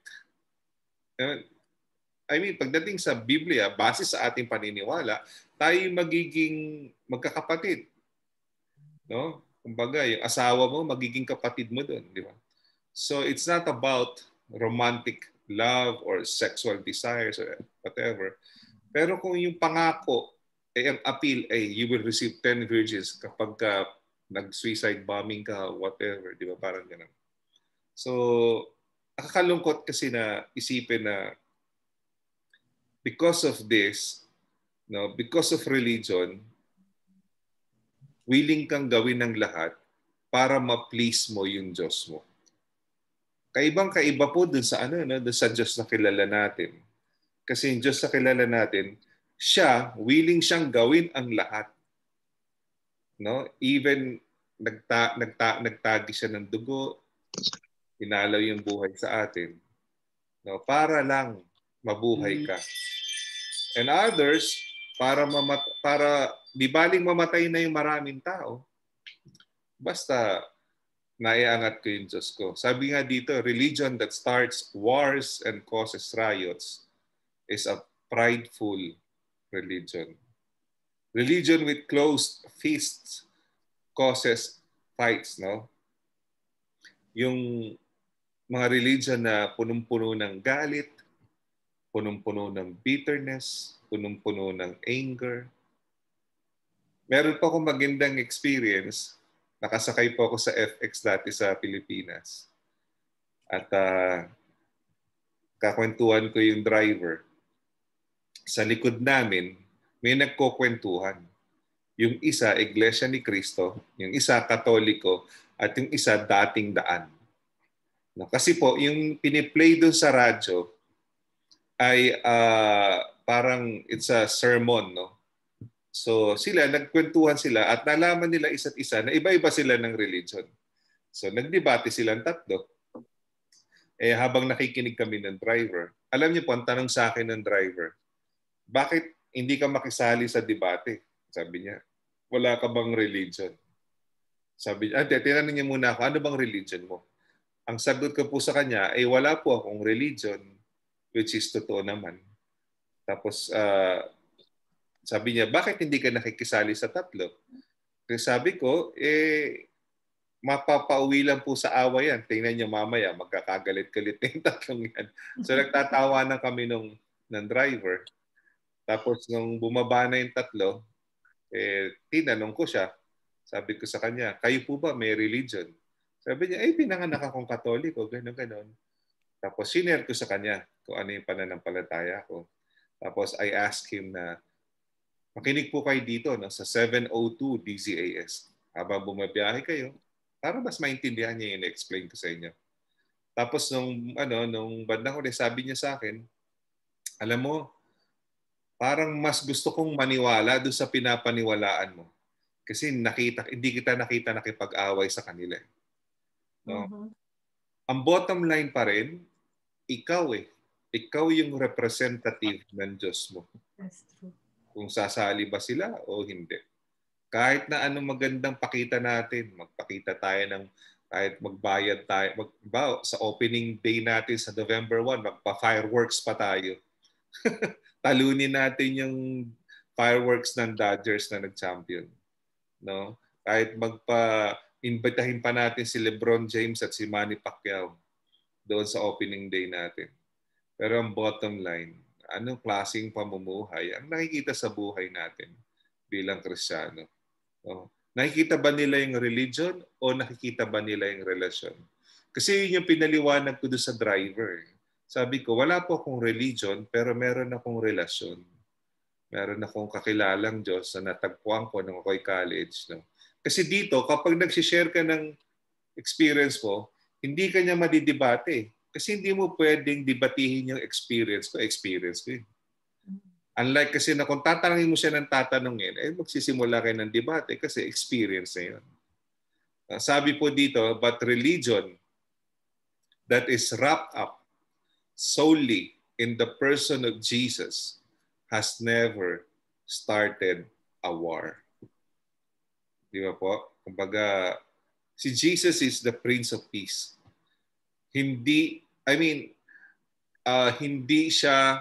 I mean, pagdating sa Biblia, base sa ating paniniwala, tayo magiging magkakapatid. No? Kumbaga, yung asawa mo, magiging kapatid mo doon. Di ba? So it's not about romantic love or sexual desires or whatever. Pero kung yung pangako, eh, ang appeal ay you will receive ten virgins kapag ka nag-suicide bombing ka, whatever, di ba? Parang ganun. So, nakakalungkot kasi na isipin na because of this, no, because of religion, willing kang gawin ng lahat para ma-please mo yung Diyos mo. Kaibang kaiba po dun sa ano, no, dun sa Diyos na kilala natin. Kasi yung Diyos na kilala natin, siya, willing siyang gawin ang lahat. No? Even nagta, nagta, nagtagi siya ng dugo, inalaw yung buhay sa atin. No? Para lang mabuhay ka. And others, para mamat para di baling mamatay na yung maraming tao, basta naiangat ko yung Diyos ko. Sabi nga dito, religion that starts wars and causes riots is a prideful religion. Religion with closed fists causes fights, no? Yung mga religion na punong-puno ng galit, punong-puno ng bitterness, punong-puno ng anger. Meron pa akong magandang experience. Nakasakay po ako sa F X dati sa Pilipinas. At uh, kakwentuhan ko yung driver. sa likod namin, may nagkukwentuhan. Yung isa, Iglesia ni Cristo, yung isa, Katoliko, at yung isa, dating daan. No, kasi po, yung piniplay doon sa radyo ay uh, parang it's a sermon, no? So sila, nagkwentuhan sila at nalaman nila isa't isa na iba-iba sila ng religion. So nagdebate silang tatlo. Eh habang nakikinig kami ng driver, alam niyo po, ang tanong sa akin ng driver, bakit hindi ka makisali sa debate? Sabi niya, wala ka bang religion? Sabi niya, ah, tinanong niya muna ako, ano bang religion mo? Ang sagot ko po sa kanya, ay eh, wala po akong religion, which is totoo naman. Tapos, uh, sabi niya, bakit hindi ka nakikisali sa tatlo? Kasi sabi ko, eh, mapapauwi lang po sa awa yan. Tingnan niyo mamaya, magkakagalit-galit na yung tatlong yan. So, nagtatawa na kami nung, ng driver. Tapos, nung bumaba na yung tatlo, eh, tinanong ko siya. Sabi ko sa kanya, kayo po ba may religion? Sabi niya, eh, pinanganak akong Katoliko, gano'n-gano'n. Tapos, sinare ko sa kanya kung ano yung pananampalataya ko. Tapos, I asked him na, makinig po kayo dito no, sa seven oh two D Z A S. Habang bumabiyahe kayo, para mas maintindihan niya yung explain ko sa inyo. Tapos nung, ano, nung bandang huli, sabi niya sa akin, alam mo, parang mas gusto kong maniwala doon sa pinapaniwalaan mo. Kasi nakita, hindi kita nakita nakipag-away sa kanila. No? Uh-huh. Ang bottom line pa rin, ikaw eh. Ikaw yung representative ng Diyos mo. That's true. Kung sasali ba sila o hindi. Kahit na anong magandang pakita natin, magpakita tayo ng kahit magbayad tayo. Mag, ba, sa opening day natin sa November first, magpa-fireworks pa tayo. Talunin natin yung fireworks ng Dodgers na nag-champion. No? Kahit magpa-invitahin pa natin si LeBron James at si Manny Pacquiao doon sa opening day natin. Pero ang bottom line, anong klaseng pamumuhay ang nakikita sa buhay natin bilang Kristiyano? Oh. Nakikita ba nila yung religion o nakikita ba nila yung relasyon? Kasi yun yung pinaliwanag ko doon sa driver. Sabi ko, wala po akong religion pero meron akong relasyon. Meron akong kakilalang Diyos na natagpuan ko nung ako'y college. No? Kasi dito, kapag nagsishare ka ng experience mo, hindi ka niya madidebate. Kasi hindi mo pwedeng debatihin yung experience ko. Experience ko yun. Unlike kasi na kung tatanungin mo siya ng tatanungin, eh magsisimula kayo ng debate kasi experience na yun. Uh, sabi po dito, but religion that is wrapped up solely in the person of Jesus has never started a war. Di ba po? Kumbaga, si Jesus is the Prince of Peace. Hindi, I mean, uh, hindi siya,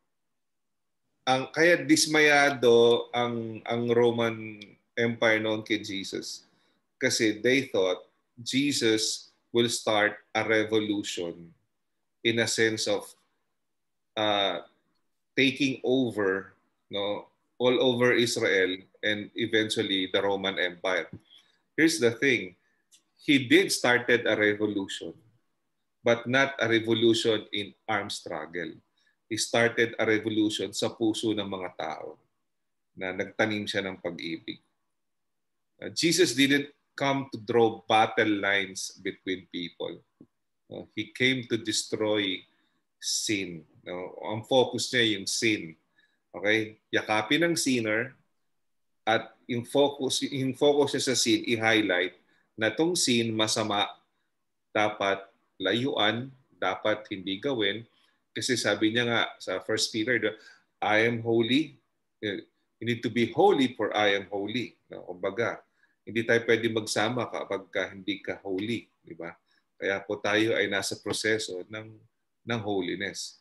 ang kaya dismayado ang, ang Roman Empire noon kay Jesus. Kasi they thought Jesus will start a revolution in a sense of uh, taking over no, all over Israel and eventually the Roman Empire. Here's the thing. He did started a revolution, but not a revolution in armed struggle. He started a revolution sa puso ng mga tao na nagtanim siya ng pag-ibig. Uh, Jesus didn't come to draw battle lines between people. Uh, he came to destroy sin. No? Ang focus niya yung sin. Okay? Yakapin ng sinner at yung focus, yung focus niya sa sin, i-highlight na tong sin masama, dapat layuan, dapat hindi gawin. Kasi sabi niya nga sa First Peter, I am holy. You need to be holy for I am holy. No? Kumbaga, hindi tayo pwede magsama kapag ka hindi ka holy. Di ba? Kaya po tayo ay nasa proseso ng, ng holiness.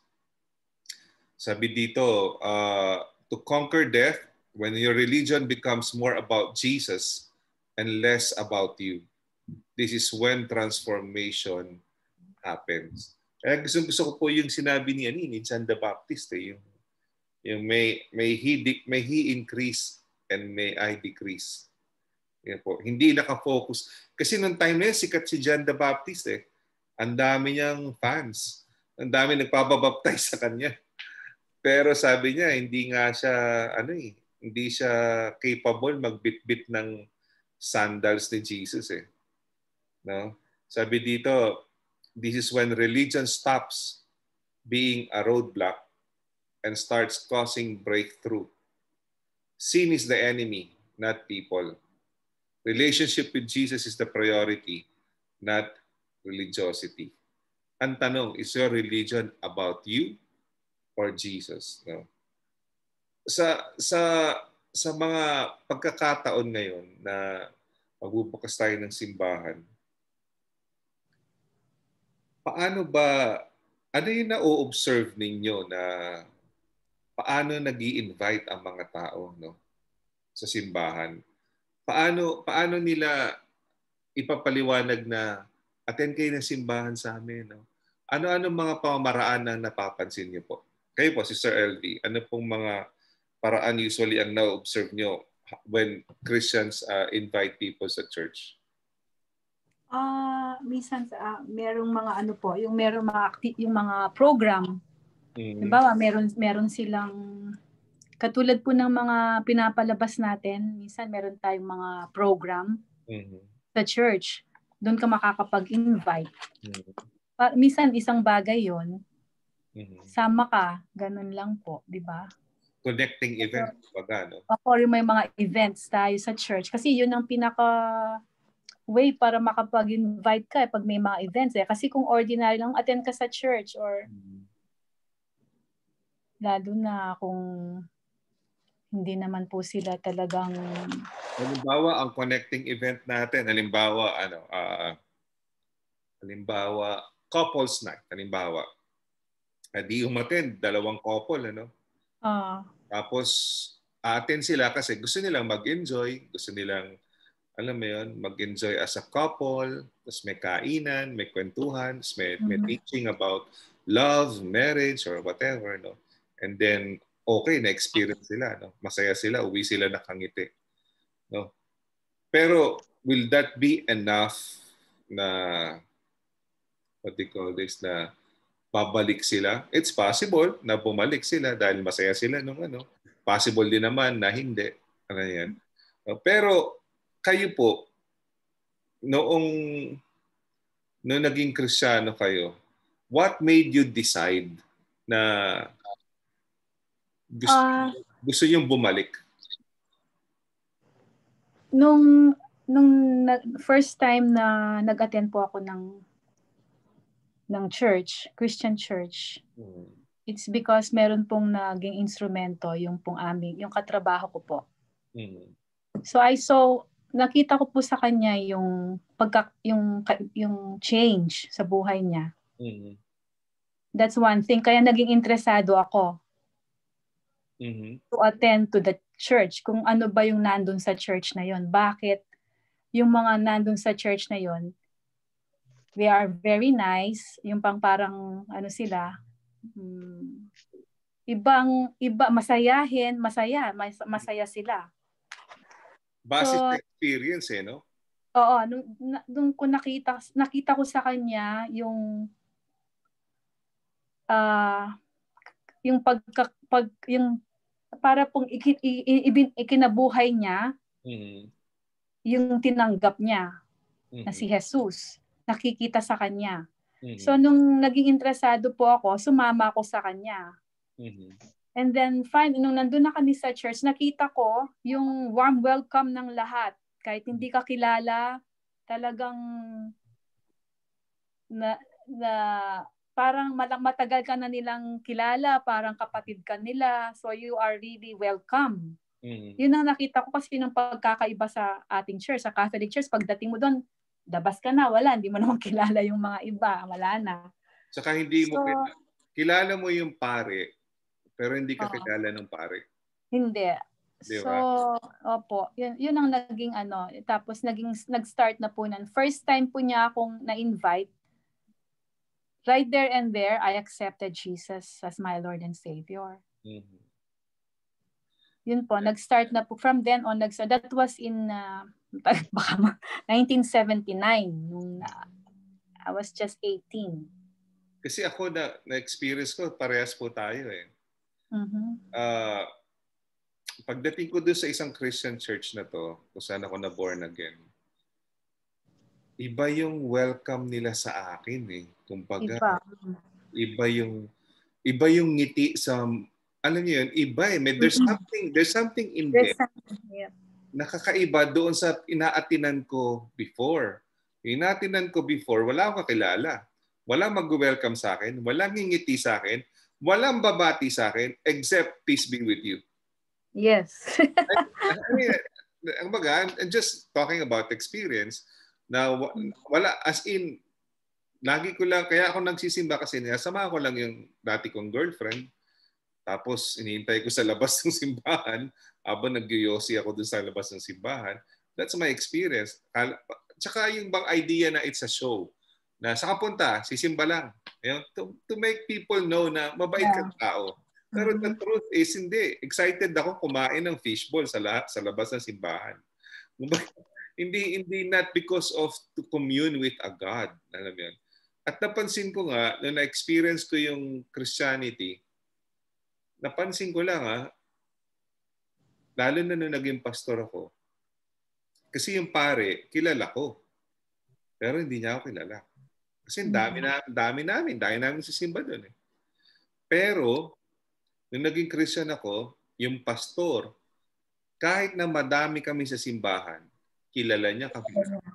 Sabi dito, uh, to conquer death, when your religion becomes more about Jesus and less about you, this is when transformation happens. Kaya gusto, gusto ko po yung sinabi ni Ani, ni John the Baptist, eh, yung, yung may, may, he, may he increase and may I decrease. Yan po. Hindi nakafocus. Kasi nung time na yun, sikat si John the Baptist. Eh. Ang dami niyang fans. Ang dami nagpapabaptize sa kanya. Pero sabi niya, hindi nga siya, ano eh, hindi siya capable magbitbit ng sandals ni Jesus eh. No? Sabi dito, this is when religion stops being a roadblock and starts causing breakthrough. Sin is the enemy, not people. Relationship with Jesus is the priority, not religiosity. Ang tanong, is your religion about you or Jesus? No? Sa sa sa mga pagkakataon ngayon na magbubukas tayo ng simbahan, paano ba, ano yung na-o-observe ninyo na paano nag-i-invite ang mga tao, no, sa simbahan? Paano paano nila ipapaliwanag na attend kayo ng simbahan sa amin, no? Ano-ano mga pamamaraan ang napapansin niyo po? Kayo po, Sister L V, ano pong mga paraan usually ang na-observe nyo when Christians uh, invite people sa church? Ah, uh, minsan uh, merong mga ano po, yung merong mga acti- yung mga program. Mm-hmm. Diba, meron meron silang katulad po ng mga pinapalabas natin, minsan meron tayong mga program mm-hmm. sa church. Doon ka makakapag-invite. Mm-hmm. Pa- minsan isang bagay 'yon. Mm-hmm. Sama ka, ganun lang po, 'di ba? Connecting event, baga, no? Or may mga events tayo sa church kasi 'yun ang pinaka way para makapag-invite ka eh, pag may mga events eh. Kasi kung ordinary lang attend ka sa church or mm-hmm. lalo na kung hindi naman po sila talagang... Halimbawa, ang connecting event natin, halimbawa, ano, uh, halimbawa, couples night, halimbawa. Di umattend, dalawang couple, ano? Uh, Tapos, attend sila kasi gusto nilang mag-enjoy, gusto nilang, alam mo yun, mag-enjoy as a couple, tapos may kainan, may kwentuhan, tapos may, mm-hmm. may teaching about love, marriage, or whatever, no? And then, okay, na-experience sila, no? Masaya sila, uwi sila nakangiti, no? Pero, will that be enough na, what do you call this, na babalik sila? It's possible na bumalik sila dahil masaya sila nung ano. Possible din naman na hindi. Ano yan? No? Pero, kayo po, noong, noong naging Kristiyano kayo, what made you decide na gusto, uh, gusto niyong bumalik? Nung nung first time na nag-attend po ako ng ng church, Christian church, hmm. it's because meron pong naging instrumento yung pong aming, yung katrabaho ko po. Hmm. So I saw, nakita ko po sa kanya yung pagka, yung yung change sa buhay niya. Hmm. That's one thing. Kaya naging interesado ako. Mm-hmm. To attend to the church, kung ano ba yung nandun sa church na yon. Bakit yung mga nandun sa church na yon, they are very nice, yung pang parang ano sila, um, ibang iba, masayahin, masaya, mas, masaya sila. Base so, sa experience eh, no? Oo, nung, nung ko nakita nakita ko sa kanya yung uh, yung pagka, pag yung para pong iki, i, ikinabuhay niya, mm-hmm. yung tinanggap niya, mm-hmm. na si Jesus, nakikita sa kanya. Mm-hmm. So nung naging interesado po ako, sumama ako sa kanya. Mm-hmm. And then fine, nung nandun na kami sa church, nakita ko yung warm welcome ng lahat. Kahit hindi ka kilala, talagang na, na parang malang matagal ka na nilang kilala, parang kapatid ka nila. So you are really welcome. Mm-hmm. Yun ang nakita ko kasi ng pagkakaiba sa ating church, sa Catholic Church. Pagdating mo doon, dabas ka na, wala. Hindi mo naman kilala yung mga iba. Wala na. Saka hindi mo so, kilala. Kilala mo yung pare, pero hindi ka uh, kilala ng pare. Hindi. Diba? So, opo. Yun, yun ang naging ano. Tapos naging, nag-start na po nun. First time po niya akong na-invite. Right there and there, I accepted Jesus as my Lord and Savior. Mm-hmm. Yun po, nag-start na po. From then on, nag-start. That was in uh, nineteen seventy-nine. Nung uh, I was just eighteen. Kasi ako, na, na-experience ko, parehas po tayo eh. Mm-hmm. Uh, pagdating ko doon sa isang Christian church na to, kung saan ako na born again, iba yung welcome nila sa akin eh. Kumbaga, Iba. iba yung iba yung ngiti sa, alam niyo yun, iba eh. May, there's something, there's something in There's there. something, yeah. Nakakaiba doon sa inaatinan ko before. Inaatinan ko before, wala akong kakilala. Walang mag-welcome sa akin, walang ngingiti sa akin, walang babati sa akin, except peace be with you. Yes. I, I mean, ang baga, I'm just talking about experience na wala, as in, lagi ko lang, kaya ako nagsisimba kasi sama ko lang yung dati kong girlfriend. Tapos, inihintay ko sa labas ng simbahan habang nag-yosi ako dun sa labas ng simbahan. That's my experience. Tsaka yung bang idea na it's a show. Na sa kapunta, sisimba lang. To, to make people know na mabait Yeah. kang tao. Pero mm-hmm. the truth is, hindi. Excited ako kumain ng fishball sa, la- sa labas ng simbahan. hindi, hindi not because of to commune with a God. Alam mo yun? At napansin ko nga, nung na-experience ko yung Christianity, napansin ko lang ha, lalo na nung naging pastor ako, kasi yung pare, kilala ko. Pero hindi niya ako kilala. Kasi dami, na, dami namin, dami namin sisimba doon eh. Pero, nung naging Christian ako, yung pastor, kahit na madami kami sa simbahan, kilala niya kami.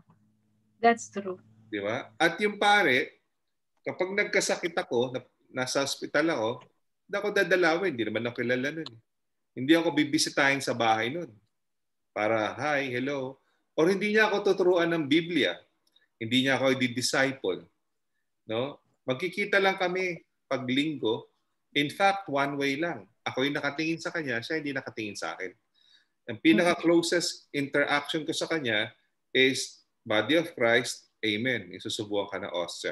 That's true. Di ba? At yung pare, kapag nagkasakit ako, nasa hospital ako, hindi ako dadalawin. Hindi naman ako kilala nun. Hindi ako bibisitahin sa bahay nun. Para, hi, hello. Or hindi niya ako tuturuan ng Biblia. Hindi niya ako i-disciple. No? Magkikita lang kami pag linggo. In fact, one way lang. Ako yung nakatingin sa kanya, siya hindi nakatingin sa akin. Ang pinaka-closest interaction ko sa kanya is Body of Christ, Amen. Isusubukan ka na ostia.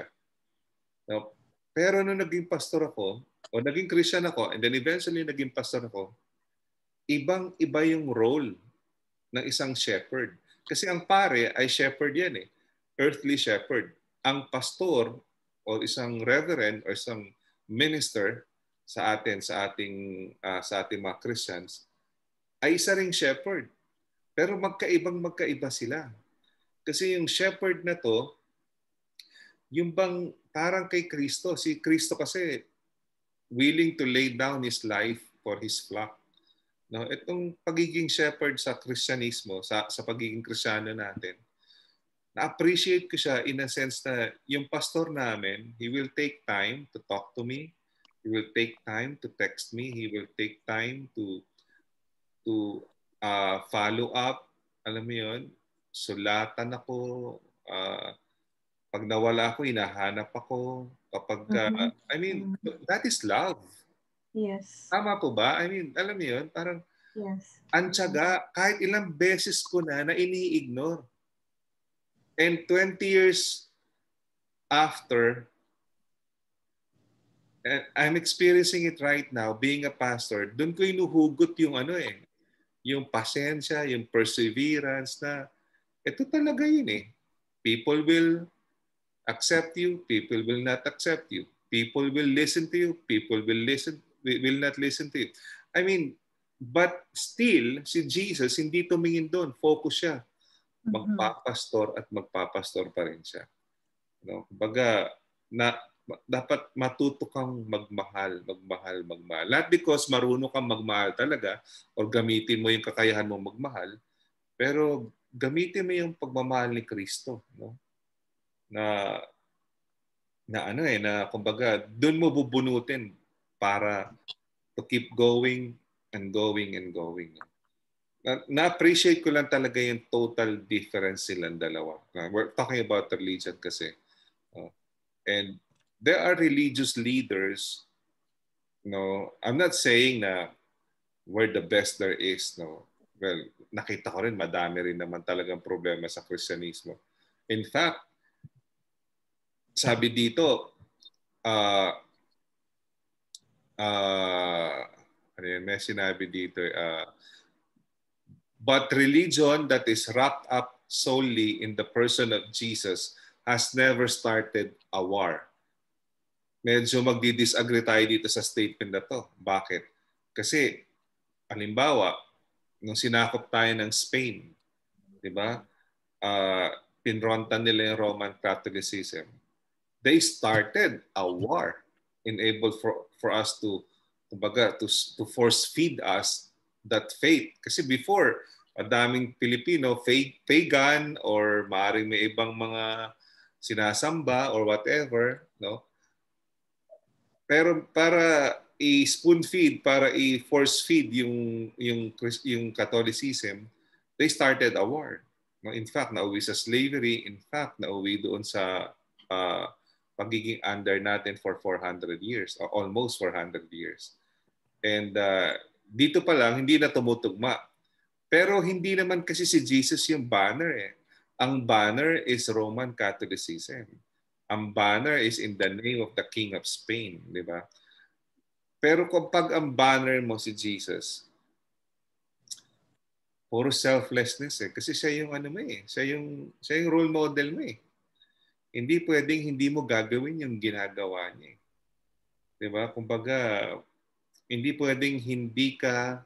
No? Pero nung naging pastor ako, o naging Christian ako, and then eventually naging pastor ako, ibang-iba yung role ng isang shepherd. Kasi ang pare ay shepherd yan eh. Earthly shepherd. Ang pastor o isang reverend o isang minister sa atin, sa ating, uh, sa ating mga Christians, ay isa ring shepherd. Pero magkaibang magkaiba sila. Kasi yung shepherd na to, yung bang parang kay Kristo. Si Kristo kasi willing to lay down His life for His flock. No, itong pagiging shepherd sa Kristyanismo, sa, sa pagiging Kristiyano natin, na-appreciate ko siya in a sense na yung pastor namin, he will take time to talk to me. He will take time to text me. He will take time to to uh, follow up. Alam mo yun? Sulatan ako. Uh, pag nawala ako, hinahanap ako. Kapag, uh, mm-hmm. I mean, that is love. Yes. Tama po ba? I mean, alam mo yun? Parang, yes. Ang tiyaga, kahit ilang beses ko na na ini-ignore. And twenty years after, I'm experiencing it right now, being a pastor, doon ko inuhugot yung ano eh, yung pasensya, yung perseverance na, ito talaga yun eh. People will accept you, people will not accept you. People will listen to you, people will listen, will not listen to you. I mean, but still, si Jesus, hindi tumingin doon. Focus siya. Magpapastor at magpapastor pa rin siya. No? Kumbaga, na, dapat matuto kang magmahal, magmahal, magmahal. Not because marunong kang magmahal talaga o gamitin mo yung kakayahan mo magmahal, pero gamitin mo yung pagmamahal ni Kristo. No? Na, na ano eh, na kumbaga, doon mo bubunutin para to keep going and going and going. Na-appreciate ko lang talaga yung total difference silang dalawa. We're talking about religion kasi. Uh, and there are religious leaders, no, I'm not saying na we're the best there is. No. Well, nakita ko rin, madami rin naman talagang problema sa Kristyanismo. In fact, sabi dito, uh, uh, ano yun, may sinabi dito, uh, but religion that is wrapped up solely in the person of Jesus has never started a war. Medyo magdi-disagree tayo dito sa statement na to. Bakit? Kasi, halimbawa, nung sinakop tayo ng Spain, di ba? Uh, pinrontan nila yung Roman Catholicism. They started a war enabled for for us to kumbaga, to to force feed us that faith. Kasi before, madaming Pilipino pagan or maaaring may ibang mga sinasamba or whatever, no? Pero para i-spoon feed, para i-force feed yung yung yung Catholicism, they started a war. No, in fact, nauwi sa slavery, in fact, nauwi doon sa uh, pagiging under natin for four hundred years, or almost four hundred years. And uh, dito pa lang, hindi na tumutugma. Pero hindi naman kasi si Jesus yung banner eh. Ang banner is Roman Catholicism. Ang banner is in the name of the King of Spain, di ba? Pero kapag ang banner mo si Jesus, puro selflessness eh. Kasi siya yung ano mo eh. Siya yung, siya yung role model mo eh. Hindi pwedeng hindi mo gagawin yung ginagawa niya eh. Di ba? Kumbaga, hindi pwedeng hindi ka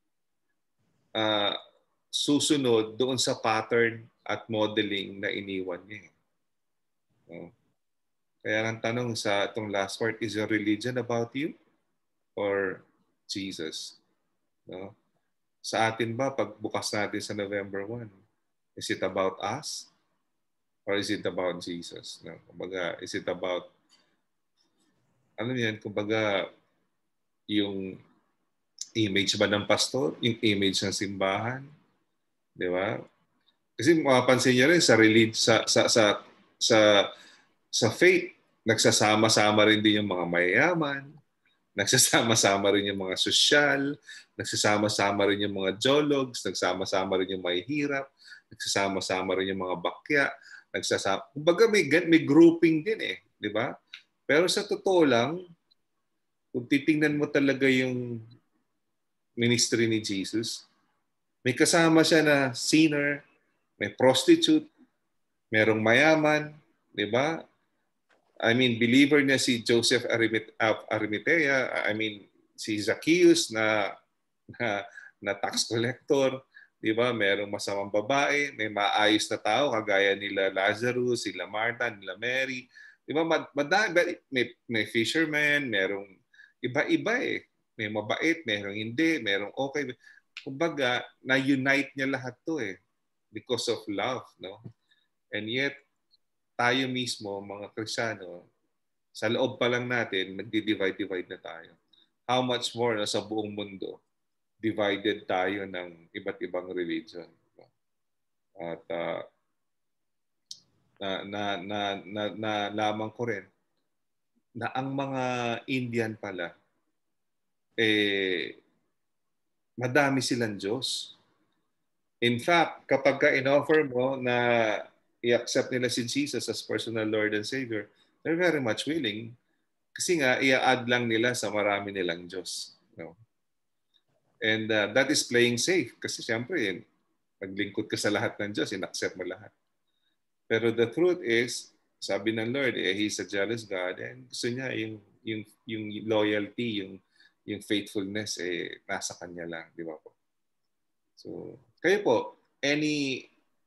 uh, susunod doon sa pattern at modeling na iniwan niya eh. No? Kaya ang tanong sa itong last part, is your religion about you or Jesus? No? Sa atin ba, pagbukas natin sa November first, is it about us or is it about Jesus? No? Kumbaga, is it about, ano yan, kumbaga, yung image ba ng pastor? Yung image ng simbahan? Di ba? Kasi mapapansin niyo rin sa religion, sa, sa, sa, sa Sa faith, nagsasama-sama rin din yung mga mayayaman, nagsasama-sama rin yung mga sosyal, nagsasama-sama rin yung mga geologs, nagsama-sama rin yung mahihirap, nagsasama-sama rin yung mga bakya, nagsasama. Kumbaga may, may grouping din eh, di ba? Pero sa totoo lang, kung titingnan mo talaga yung ministry ni Jesus, may kasama siya na sinner, may prostitute, merong mayaman, di ba? I mean, believer niya si Joseph Arimathea, I mean, si Zacchaeus na, na, na tax collector, di ba? Merong masamang babae, may maayos na tao, kagaya nila Lazarus, sila Martha, nila Mary. Di ba? Madami, may, may fisherman, merong iba-iba eh. May mabait, merong hindi, merong okay. Kumbaga, na-unite niya lahat to eh. Because of love, no? And yet, tayo mismo, mga Kristiyano, sa loob pa lang natin, nagdi-divide-divide na tayo. How much more na sa buong mundo, divided tayo ng iba't ibang religion. At uh, na, na, na, na, na lamang ko rin na ang mga Indian pala, eh, madami silang Diyos. In fact, kapag ka in-offer mo na i-accept nila si Jesus as personal Lord and Savior, they're very much willing. Kasi nga, i-add lang nila sa marami nilang Diyos. No? And uh, that is playing safe. Kasi siyempre, maglingkod ka sa lahat ng Diyos, in-accept mo lahat. Pero the truth is, sabi ng Lord, eh, He's a jealous God and gusto niya yung, yung, yung loyalty, yung, yung faithfulness, eh, nasa Kanya lang. Di ba po? So, kayo po, any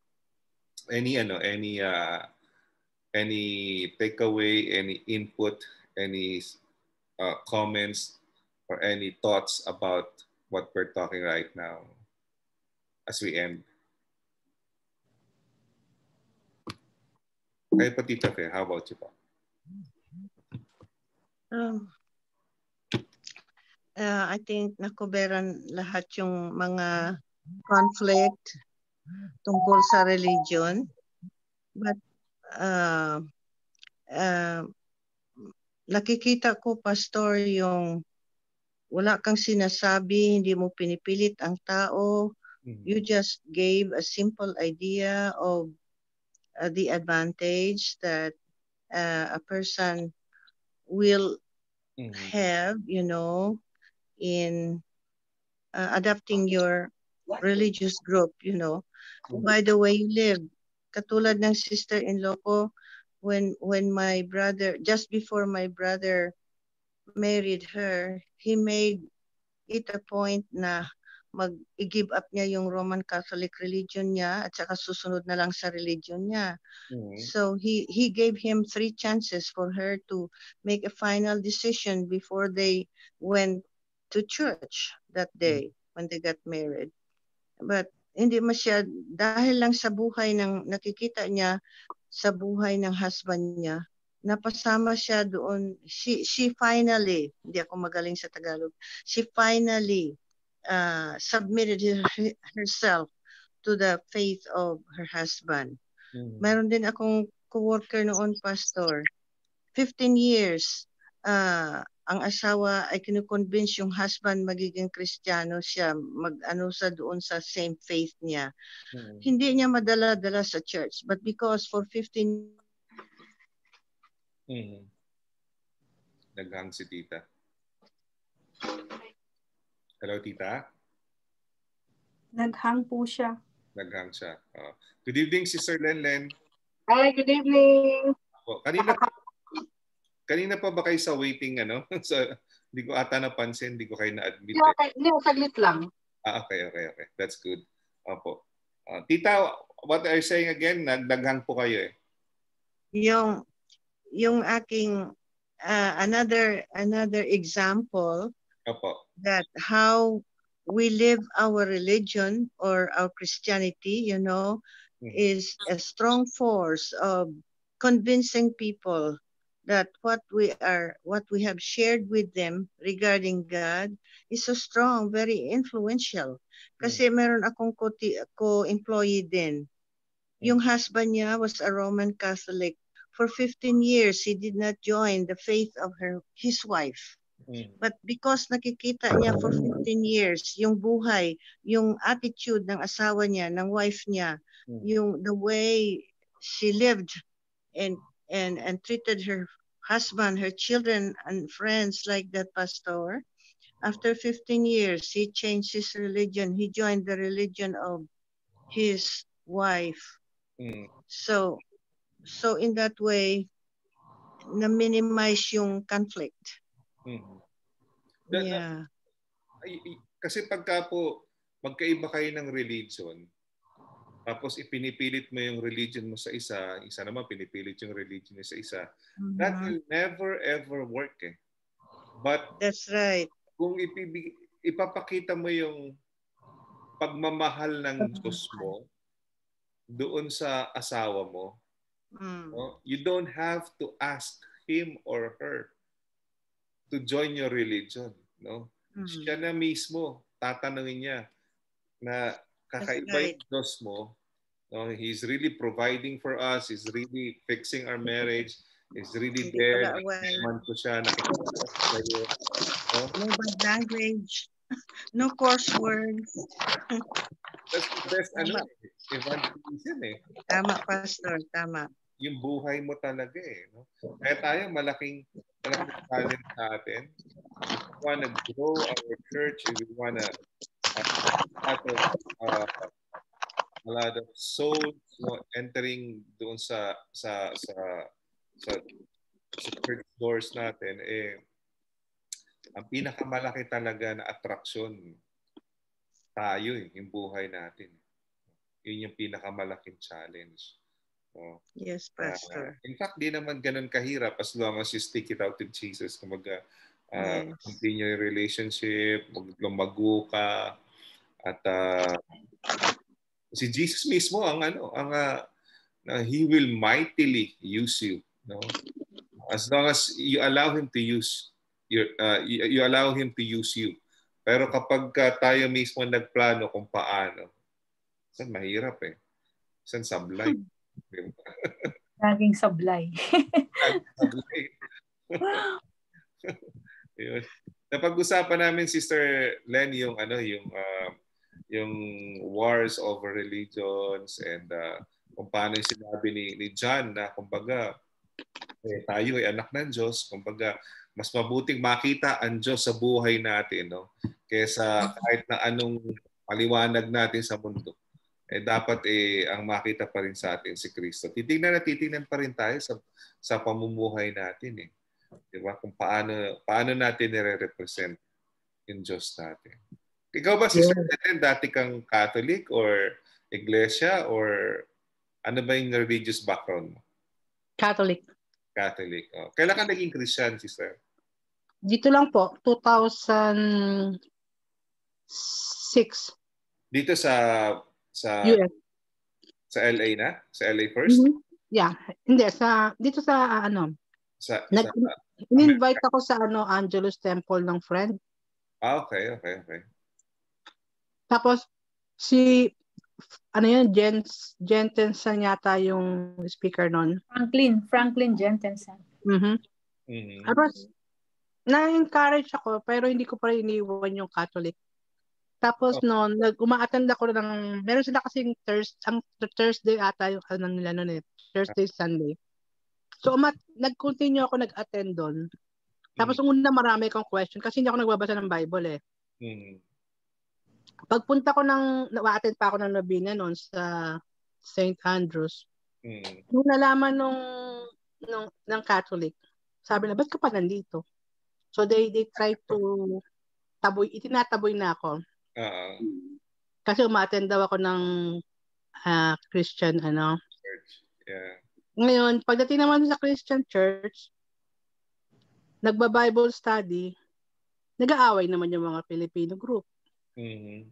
any ano any uh, any takeaway, any input, any uh, comments or any thoughts about what we're talking right now as we end? Kayo po, Tita Fe, how about you po? Um, uh, I think nakuberan lahat yung mga conflict tungkol sa religion. But uh, uh, nakikita ko, Pastor, yung wala kang sinasabi, hindi mo pinipilit ang tao. Mm-hmm. You just gave a simple idea of uh, the advantage that uh, a person will mm-hmm. have, you know, in uh, adapting your religious group, you know, mm-hmm. by the way you live. Katulad ng sister-in-law ko, when when my brother, just before my brother married her, he made it a point na mag-give up niya yung Roman Catholic religion niya at saka susunod na lang sa religion niya. Mm-hmm. So he he gave him three chances for her to make a final decision before they went to church that day when they got married. But hindi masyad dahil lang sa buhay ng nakikita niya sa buhay ng husband niya, napasama siya doon. She she finally, hindi ako magaling sa Tagalog. She finally uh, submitted her, herself to the faith of her husband. Mm-hmm. Meron din akong co-worker noon, pastor. fifteen years uh, ang asawa ay kinukonvince yung husband magiging Kristiyano siya, mag-ano sa doon sa same faith niya. Mm-hmm. Hindi niya madala-dala sa church, but because for fifteen mm-hmm. Naghang si tita. Hello, tita? Naghang po siya. Naghang siya. Uh, good evening, Sister Lenlen. Hi, good evening. Oh, kanina kanina pa ba kayo sa waiting ano? So, hindi ko ata napansin, hindi ko kayo na-admit. Yeah, okay. No, saglit lang. Ah, okay, okay, okay. That's good. Opo. Uh, tita, what are you saying again? Nagdaghang po kayo eh. Yung yung aking uh, another another example Opo. that how we live our religion or our Christianity, you know, mm-hmm. is a strong force of convincing people that what we are, what we have shared with them regarding God is so strong, very influential. Kasi mm-hmm. meron akong co-employee din. Mm-hmm. Yung husband niya was a Roman Catholic. For fifteen years, he did not join the faith of her his wife. Mm-hmm. But because nakikita niya for fifteen years, yung buhay, yung attitude ng asawa niya, ng wife niya, mm-hmm. yung the way she lived and and and treated her husband, her children and friends like that, pastor. After fifteen years, he changed his religion. He joined the religion of his wife. Mm. So, so in that way, na-minimize yung conflict. Mm-hmm. Yeah. Kasi pagka po magkaiba kayo ng religion, tapos ipinipilit mo yung religion mo sa isa, isa naman pinipilit yung religion mo sa isa, mm-hmm. that will never ever work eh. But that's right. Kung ipibig, ipapakita mo yung pagmamahal ng Diyos mo doon sa asawa mo, mm. no? You don't have to ask him or her to join your religion, no? Mm. Siya na mismo tatanungin niya na kakaiba yung Diyos mo. No, he's really providing for us. He's really fixing our marriage. He's really Hindi there. Naman ko siya. Nakikita sa'yo. No? No bad language. No coarse words. That's the best ano, evangelism eh. Tama, Pastor. Tama. Yung buhay mo talaga eh. No? Kaya tayo malaking, malaking challenge sa atin. We want to grow our church. We want to uh, uh, a lot of souls, you know, entering doon sa sa sa sa, sa church doors natin, eh ang pinakamalaki talaga na attraction tayo eh, yung buhay natin. Yun yung pinakamalaking challenge. So, yes, Pastor. Uh, in fact, di naman ganun kahirap as long as you stick it out with Jesus. Kumaga, uh, yes. Continue your relationship, lumago ka, at uh, si Jesus mismo ang ano, ang uh, uh, he will mightily use you, no? As long as you allow him to use your uh, you, you allow him to use you. Pero kapag uh, tayo mismo nagplano kung paano, san mahirap eh. San sablay. Laging sablay. Sablay. Yun. Napag-usapan namin, Sister Len, yung ano, yung uh, yung wars over religions and uh, kung paano yung sinabi ni, ni John na kumbaga eh, tayo ay anak ng Diyos, kumbaga mas mabuting makita ang Diyos sa buhay natin, no? Kaysa kahit na anong paliwanag natin sa mundo. Eh dapat eh ang makita pa rin sa atin si Kristo. Titingnan na titingnan pa rin tayo sa sa pamumuhay natin eh. 'Di ba? Kung paano paano natin nire-represent yung Diyos natin. Ikaw ba, Sister Ellen, dati kang Catholic or Iglesia or ano ba yung religious background mo? Catholic. Catholic. Oh. Kailan ka naging Christian, Sister? Dito lang po, two thousand six. Dito sa sa U S. sa L A na? Sa L A first? Mm-hmm. Yeah. Hindi, sa, dito sa ano, Sa, nag, sa in-invite ako sa ano, Angelus Temple ng friend. Ah, okay, okay, okay. Tapos, si, ano yun, Jens, Jentensen yata yung speaker nun. Franklin, Franklin Jentensen. Mm-hmm. Mm-hmm. Tapos, na-encourage ako, pero hindi ko pa rin iniwan yung Catholic. Tapos Oh. noon, nag-uma-attend ako ng, meron sila kasing Thursday, ang Thursday ata yung ano nila noon eh, Thursday, Sunday. So, umat, nag-continue ako nag-attend doon. Tapos, mm-hmm. una marami akong question kasi hindi ako nagbabasa ng Bible eh. Mm-hmm. Pagpunta ko ng, na-attend pa ako ng Nobina noon sa Saint Andrews. Mm-hmm. Nung nalaman nung, nung, ng Catholic, sabi na, ba't ka pa nandito? So, they, they try to taboy, itinataboy na ako. Uh-huh. Kasi uma-attend daw ako ng uh, Christian, ano. Church. Yeah. Ngayon, pagdating naman sa Christian church, nagba-Bible study, nag-aaway naman yung mga Filipino group. Mm-hmm.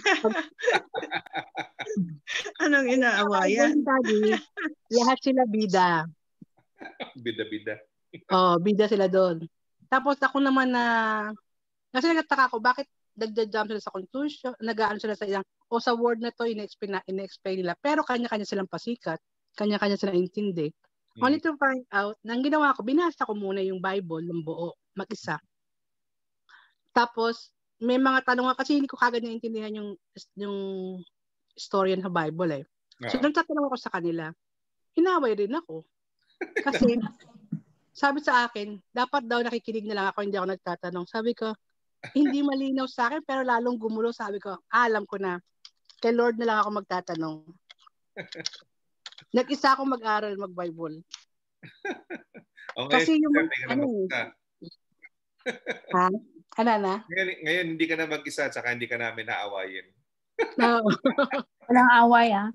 Anong inaawayan? Study, lahat sila bida. Bida-bida. Oh, bida sila doon. Tapos ako naman na, kasi nagtataka ko, bakit nagja-jump sila sa conclusion, nag-aano sila sa ilang, o sa word na to, ina-explain, na, ina-explain nila, pero kanya-kanya silang pasikat, kanya-kanya silang intindi. Mm. Only to find out, nang ginawa ko, binasa ko muna yung Bible, ng buo, mag-isa. Tapos, may mga tanong nga, kasi hindi ko kagad naintindihan yung, yung story ng Bible eh. So, uh-huh. Nagtatanong ako sa kanila, hinaway rin ako. Kasi, sabi sa akin, dapat daw nakikinig na lang ako, hindi ako nagtatanong. Sabi ko, hindi malinaw sa akin, pero lalong gumulo. Sabi ko, ah, alam ko na. Kay Lord na lang ako magtatanong. Nag-isa akong mag-aral, mag-Bible. Okay, kasi yung, ano ha? Ano na? Ngayon, ngayon, hindi ka na mag-isa, tsaka hindi ka namin naawayin. No. Walang away, ah.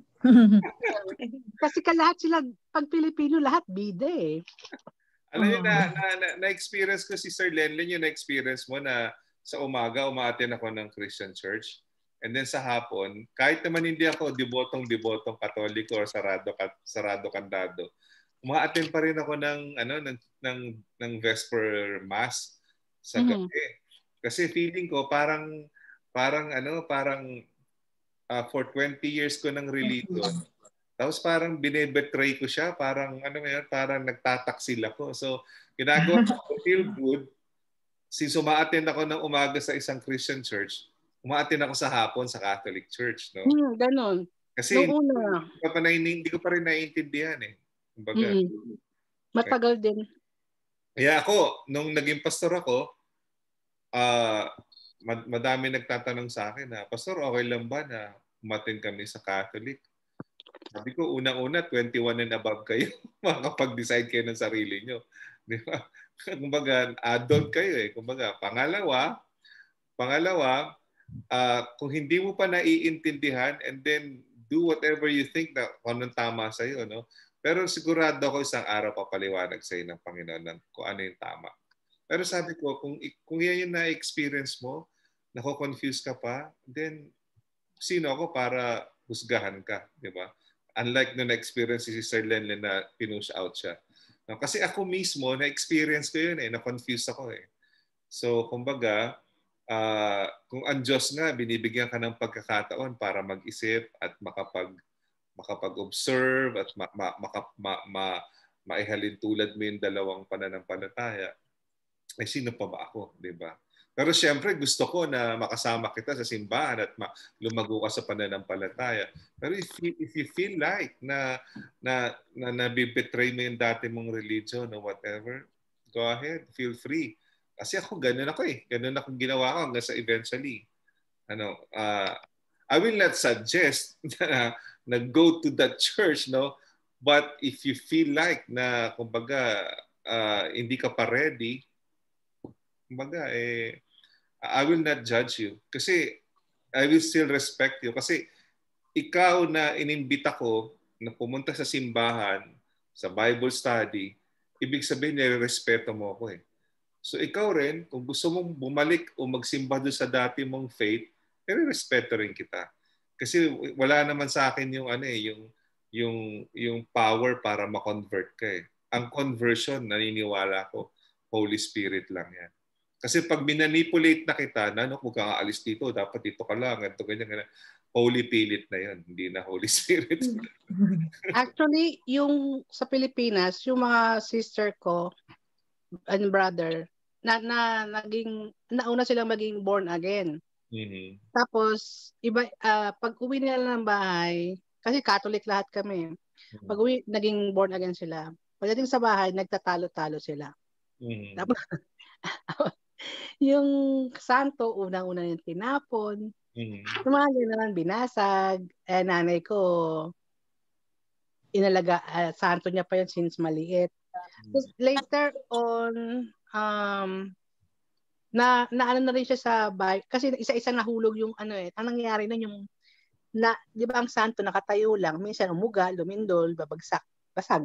Kasi kalahat sila, pag Pilipino, lahat bida eh. Alam niyo, na, na, na, na-experience ko si Sir Lenlen, yung na-experience mo na sa umaga, umaattend ako ng Christian church. And then sa hapon, kahit naman hindi ako debotong-debotong Katoliko or sarado, sarado kandado, umaattend pa rin ako ng, ano, ng, ng, ng Vesper Mass sa gabi. Mm-hmm. Kasi feeling ko parang, parang, ano, parang uh, for twenty years ko ng religion, tapos parang binebetray ko siya, parang, ano ngayon, parang nagtataksil ako. So, ginagawa ko feel good. Since umaattend ako ng umaga sa isang Christian church, umaattend ako sa hapon sa Catholic church, no? Hmm, ganon. Kasi hindi, hindi, ko pa na, hindi ko pa rin naiintindihan eh. Kumbaga, mm-hmm. Matagal okay. din. Kaya ako, nung naging pastor ako, uh, madami nagtatanong sa akin na, Pastor, okay lang ba na umattend kami sa Catholic? Sabi ko, unang-una, twenty-one and above kayo. Makakapag-decide kayo ng sarili nyo. Di ba? Kumbaga, adult kayo eh. Kumbaga, pangalawa, pangalawa, uh, kung hindi mo pa naiintindihan, and then do whatever you think na kung anong tama sa'yo, no? Pero sigurado ako isang araw papaliwanag sa'yo ng Panginoon ng kung ano yung tama. Pero sabi ko, kung, kung yan yung na-experience mo, nako-confuse ka pa, then sino ako para husgahan ka, di ba? Unlike no na-experience si Sister Lenlen na pinush out siya. No, kasi ako mismo, na-experience ko yun eh, na-confuse ako eh. So, kumbaga, uh, kung ang Diyos nga, binibigyan ka ng pagkakataon para mag-isip at makapag, makapag-observe at ma, ma, maka, ma, ma, maihalin tulad mo yung dalawang pananampalataya, ay sino pa ba ako, di ba? Pero siyempre gusto ko na makasama kita sa simbahan at lumago ka sa pananampalataya. Pero if you, if you feel like na na na nabibetray mo yung dati mong religion or whatever, go ahead, feel free. Kasi ako ganun ako eh. Ganun akong ginawa ko hanggang sa eventually. Ano, uh, I will not suggest na, na go to that church, no? But if you feel like na kumbaga uh, hindi ka pa ready, kumbaga, eh, I will not judge you. Kasi I will still respect you. Kasi ikaw na inimbita ko na pumunta sa simbahan, sa Bible study, ibig sabihin nire-respeto mo ako eh. So ikaw rin, kung gusto mong bumalik o magsimba doon sa dati mong faith, nire-respeto rin kita. Kasi wala naman sa akin yung ano eh, yung yung yung power para ma-convert ka eh. Ang conversion, naniniwala ko, Holy Spirit lang yan. Kasi pag minanipulate na kita, na ano, kung kakaalis dito, dapat dito ka lang, ganito, ganyan, ganyan. Holy Pilit na yun, hindi na Holy Spirit. Actually, yung sa Pilipinas, yung mga sister ko and brother, na, na naging, nauna silang maging born again. Mm-hmm. Tapos, iba, uh, pag uwi nila ng bahay, kasi Catholic lahat kami, mm-hmm. pag uwi, naging born again sila. Pagdating sa bahay, nagtatalo-talo sila. Mm-hmm. Tapos, yung santo, unang-una yung tinapon. Mm-hmm. Yung mga naman binasag. Eh, nanay ko, inalaga, uh, santo niya pa yun since maliit. Mm-hmm. Tapos later on, um, na, na ano na rin siya sa bahay. Kasi isa-isa nahulog yung ano eh. Ang nangyari nun yung, na, di ba ang santo nakatayo lang. Minsan umuga, lumindol, babagsak, basag.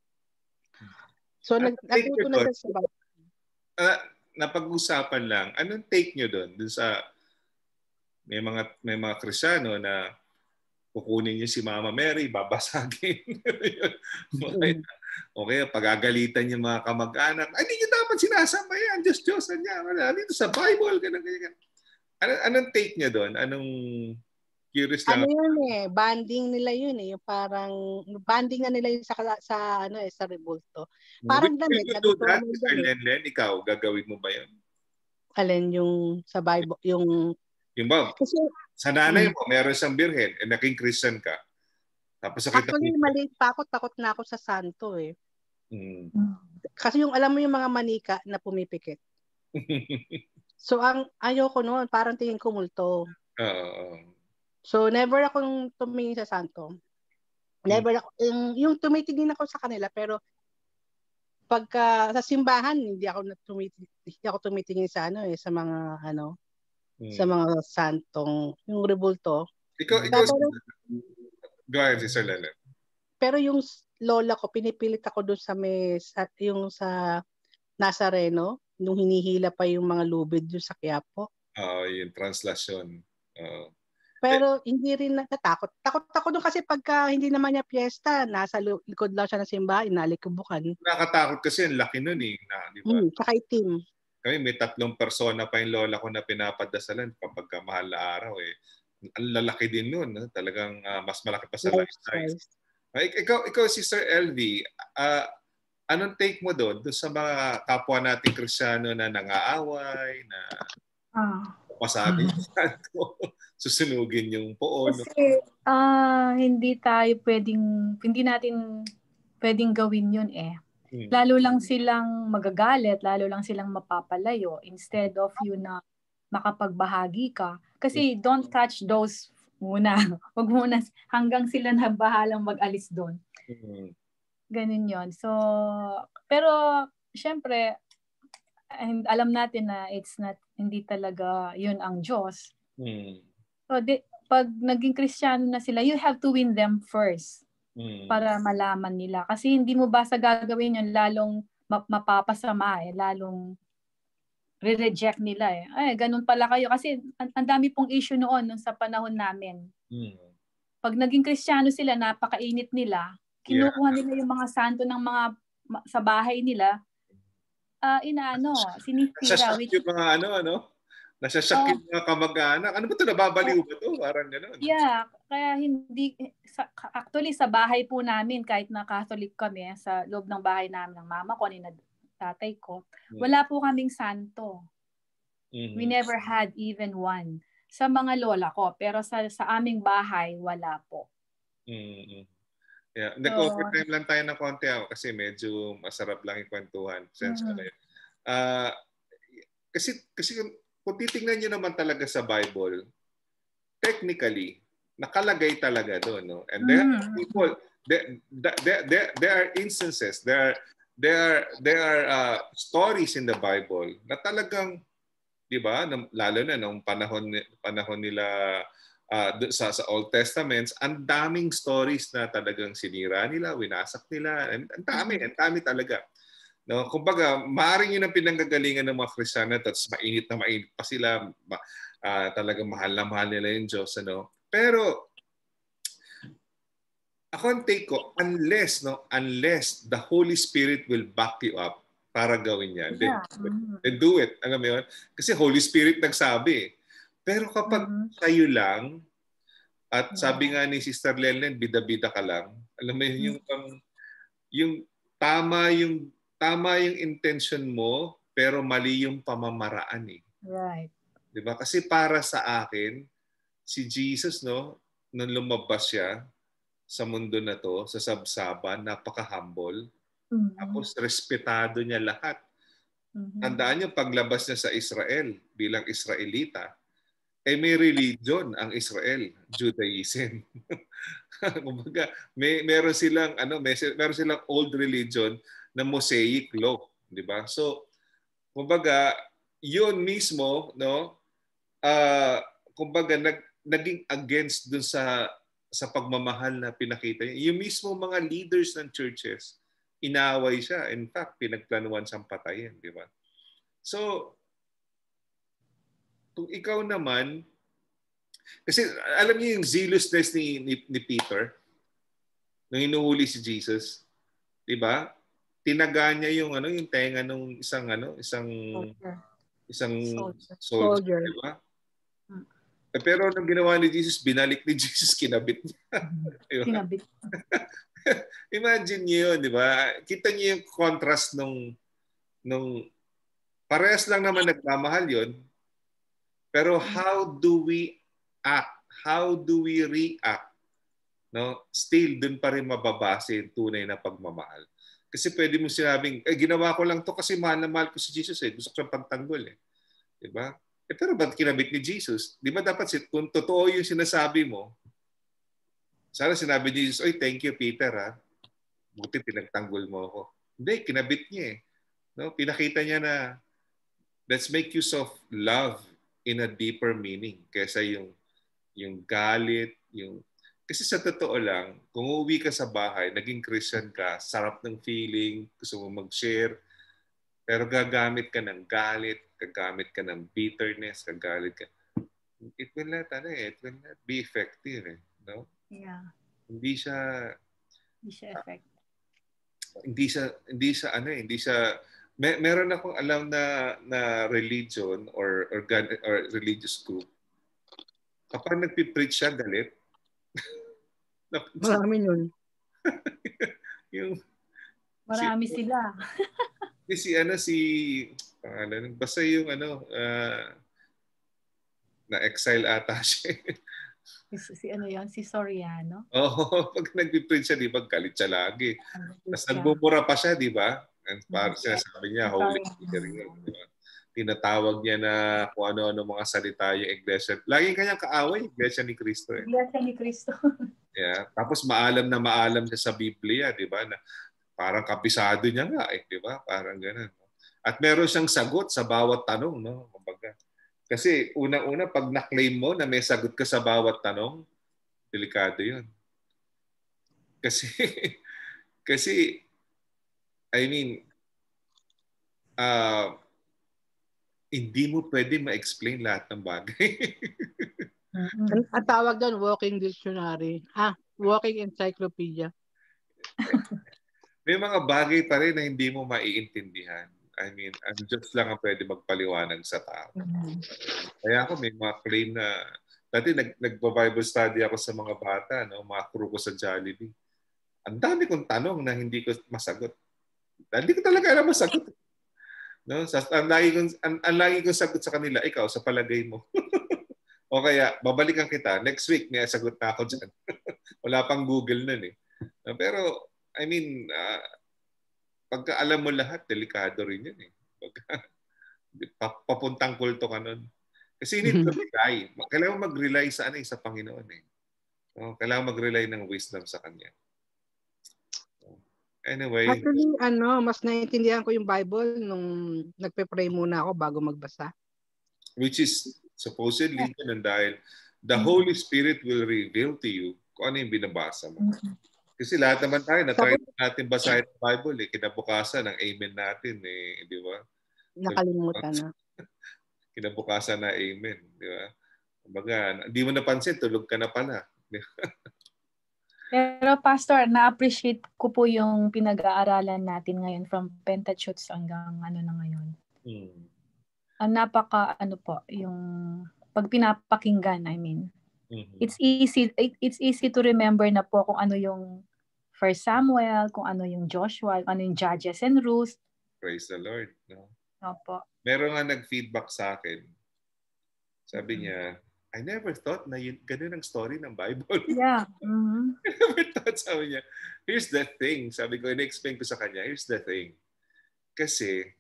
So, nag, natuto na siya sa bahay. Uh, napag-usapan lang, anong take nyo doon? Doon sa may mga may mga Kristiyano na kukunin niyo si Mama Mary, babasagin. Okay, okay, pagagalitan niyo mga kamag-anak, ay, hindi niyo dapat sinasamba yan, Diyos, Diyos, niya. Wala, dito sa Bible, ganun, ganun. Ano, anong take niyo doon? Anong curious lang? Ano yun eh, banding nila yun eh, yung parang, banding na nila yun sa, sa ano eh, sa rebulto. Parang damit. damit. Will you do that, Mister Lenlen? Ikaw, gagawin mo ba yun? Alin yung sa Bible, yung... Yung ba, kasi, sa nanay mo, hmm. meron siyang birhen, eh, naging Christian ka. Tapos nakita actually, ko, maliit pa ako, takot na ako sa santo eh. Hmm. Kasi yung, alam mo yung mga manika na pumipikit. So, ang ayoko noon, parang tingin ko multo. Oo. Uh, so, never akong tumingin sa santo. Never ako, yung, yung tumitingin ako sa kanila, pero pagka sa simbahan hindi ako tumitingin, hindi ako tumitingin sa ano eh sa mga ano hmm. sa mga santong yung rebulto. Ikaw ikaw pero, go ahead, Sister Lenlen. Pero yung lola ko pinipilit ako doon sa may sa, yung sa Nazareno nung hinihila pa yung mga lubid doon sa Quiapo. Oo, uh, yung translasyon. Oo. Uh, Pero hindi rin natakot. Takot ako doon kasi pagka hindi naman niya piyesta, nasa likod lang siya ng simbahan, inalikubukan. Nakakatakot kasi ang laki nun eh. Na, di ba? Hmm, saka itim. Kami may tatlong persona pa yung lola ko na pinapadasalan kapag mahal na araw eh. Ang lalaki din nun. Eh. Talagang uh, mas malaki pa sa life size. Uh, ikaw, ikaw, Sister L V, uh, anong take mo doon? Doon sa mga kapwa nating Kristiyano na nangaaway, na ah. masabi uh-huh. susunugin yung poon. Kasi uh, hindi tayo pwedeng, hindi natin pwedeng gawin yun eh. Hmm. Lalo lang silang magagalit, lalo lang silang mapapalayo instead of you na makapagbahagi ka. Kasi hmm. don't touch those muna. Wag muna hanggang sila na bahalang mag-alis doon. Hmm. Ganun yun. So, pero syempre, and alam natin na it's not, hindi talaga yun ang Diyos. Hmm. So, di, pag naging Kristiyano na sila, you have to win them first mm. para malaman nila. Kasi hindi mo basta gagawin yun, lalong mapapasama eh, lalong re-reject nila eh. Ay, ganun pala kayo. Kasi ang, ang dami pong issue noon nung sa panahon namin. Mm. Pag naging Kristiyano sila, napakainit nila, kinukuha yeah. nila yung mga santo ng mga sa bahay nila, uh, inaano, sinitira. Which, yung mga ano, ano? Nasasyak yung mga kamag-anak. Ano ba ito? Nababaliw ba ito? Parang gano'n. Yeah. Kaya hindi, sa, actually sa bahay po namin, kahit na Catholic kami, sa loob ng bahay namin ng mama ko, ni tatay ko, mm-hmm. wala po kaming santo. Mm-hmm. We never had even one. Sa mga lola ko. Pero sa sa aming bahay, wala po. Mm-hmm. Yeah. Nag-overtime so, lang tayo ng konti ako kasi medyo masarap lang yung kwentuhan. Sense mm-hmm. ko uh, kasi, kasi kung titingnan nyo naman talaga sa Bible, technically, nakalagay talaga doon. No? And there are people, there, there, there, there are instances, there are, there are, there are uh, stories in the Bible na talagang 'di ba? Lalo na nung panahon panahon nila uh, sa sa Old Testaments, ang daming stories na talagang sinira nila, winasak nila. Ang dami, ang dami talaga. No, kumbaga, maaring yun ang pinanggagalingan ng mga Kristiyano, tapos mainit na mainit pa sila, uh, talagang mahal na mahal nila yung Diyos, ano. Pero ako ang take ko, unless no, unless the Holy Spirit will back you up para gawin yan, yeah. then, then do it. Alam mo yun? Kasi Holy Spirit nagsabi. Pero kapag mm-hmm. sayo lang, at sabi nga ni Sister Lelen, bida-bida ka lang, alam mo yun, yung, yung, yung tama yung tama yung intention mo, pero mali yung pamamaraan eh. Right. 'Di ba? Kasi para sa akin, si Jesus, no, nung lumabas siya sa mundo na to, sa sabsaban, napaka-humble. Mm-hmm. Tapos respetado niya lahat. Mm-hmm. Tandaan niyo, paglabas niya sa Israel bilang Israelita, eh may religion ang Israel, Judaism. Kumbaga, may meron silang ano, may meron silang old religion na Mosaic law, di ba? So, kumbaga, yun mismo, no, uh, kumbaga, nag, naging against dun sa sa pagmamahal na pinakita niya. Yung mismo mga leaders ng churches, inaway siya. In fact, pinagplanuhan siyang patayin, di ba? So, kung ikaw naman, kasi alam niyo yung zealousness ni, ni, ni Peter, nung hinuhuli si Jesus, di ba? Tinaga niya yung ano, yung tenga ng isang ano, isang soldier. isang soldier, soldier di ba? Hmm. Pero nung ginawa ni Jesus, binalik ni Jesus, kinabit niya. Diba? Kinabit. Imagine niyo yun, di ba? Kita niyo yung contrast nung nung parehas lang naman nagmamahal yun. Pero how do we act? How do we react? No? Still, dun pa rin mababase yung tunay na pagmamahal. Kasi pwede mo sinabing, eh, ginawa ko lang to kasi mahal na mahal ko si Jesus eh. Gusto ko siyang pagtanggol eh. Diba? Eh, pero ba't kinabit ni Jesus? Di ba dapat, kung totoo yung sinasabi mo, sana sinabi ni Jesus, oy, thank you Peter ha. Buti pinagtanggol mo ako. Hindi, kinabit niya eh. No? Pinakita niya na let's make use of love in a deeper meaning kaysa yung yung galit, yung kasi sa totoo lang, kung uuwi ka sa bahay, naging Christian ka, sarap ng feeling, gusto mo mag-share, pero gagamit ka ng galit, gagamit ka ng bitterness, gagalit ka. It will not, ano eh, it will not be effective eh, no? Yeah. Hindi siya hindi siya effective. Uh, hindi siya hindi siya ano eh, hindi siya may, meron akong alam na na religion or or, or religious group. Kapag nagpi-preach siya galit, marami yun. yung marami si, sila. si ano si pangalan basta yung ano uh, na exile ata siya. si, si ano yan si Soriano. Oo, pag nagpi-preach siya di ba galit siya lagi. Tapos nagbubura pa siya di ba? And para siya sabi niya holy spirit di ba? Tinatawag niya na kung ano-ano mga salita yung iglesia. Laging kanyang kaaway, iglesia ni Cristo. Eh. Iglesia ni Cristo. Yeah. Tapos maalam na maalam siya sa Biblia, di ba? Na parang kabisado niya nga, eh, di ba? Parang gano'n. No? At meron siyang sagot sa bawat tanong, no? Kumbaga. Kasi unang-una, pag na-claim mo na may sagot ka sa bawat tanong, delikado yun. Kasi, kasi, I mean, ah, uh, hindi mo pwede ma-explain lahat ng bagay. Ang tawag doon, walking dictionary. Ah, walking encyclopedia. May mga bagay pa rin na hindi mo maiintindihan. I mean, ang Diyos lang ang pwede magpaliwanag sa tao. Kaya ako may mga claim na, dati nag, nagpa-Bible study ako sa mga bata, no? Mga crew ko sa Jollibee. Ang dami kong tanong na hindi ko masagot. Hindi ko talaga alam masagot. No, sa ang lagi kong ang, ang lagi kong sagot sa kanila, ikaw sa palagay mo. O kaya babalikan kita next week, may sagot na ako diyan. Wala pang Google nun eh. Pero I mean, uh, pagka alam mo lahat, delikado rin 'yun eh. Pagka papuntang kulto ka nun. Kasi you need to rely. Kailangan mag-rely sa ano eh, sa Panginoon eh. No, kailangan mag-rely ng wisdom sa kanya. Anyway. Actually, ano, mas naiintindihan ko yung Bible nung nagpe-pray muna ako bago magbasa. Which is supposedly ganun dahil the Holy Spirit will reveal to you kung ano yung binabasa mo. Kasi lahat naman tayo, na-try natin basahin ang Bible, eh. Kinabukasan ng amen natin, eh. Di ba? Nakalimutan na. Kinabukasan na amen. Di ba? Kumbaga, hindi mo napansin, tulog ka na pala. Pero Pastor, na-appreciate ko po yung pinag-aaralan natin ngayon from Pentateuch hanggang ano na ngayon. Hmm. Ang napaka ano po, yung pag pinapakinggan, I mean. Mm-hmm. It's easy it, it's easy to remember na po kung ano yung First Samuel, kung ano yung Joshua, kung ano yung Judges and Ruth. Praise the Lord. No? Opo. Meron nga nag-feedback sa akin. Sabi niya, I never thought na yun, ganun ang story ng Bible. Yeah. Mm-hmm. I never thought, sabi niya. Here's the thing. Sabi ko, in-explain ko sa kanya, here's the thing. Kasi,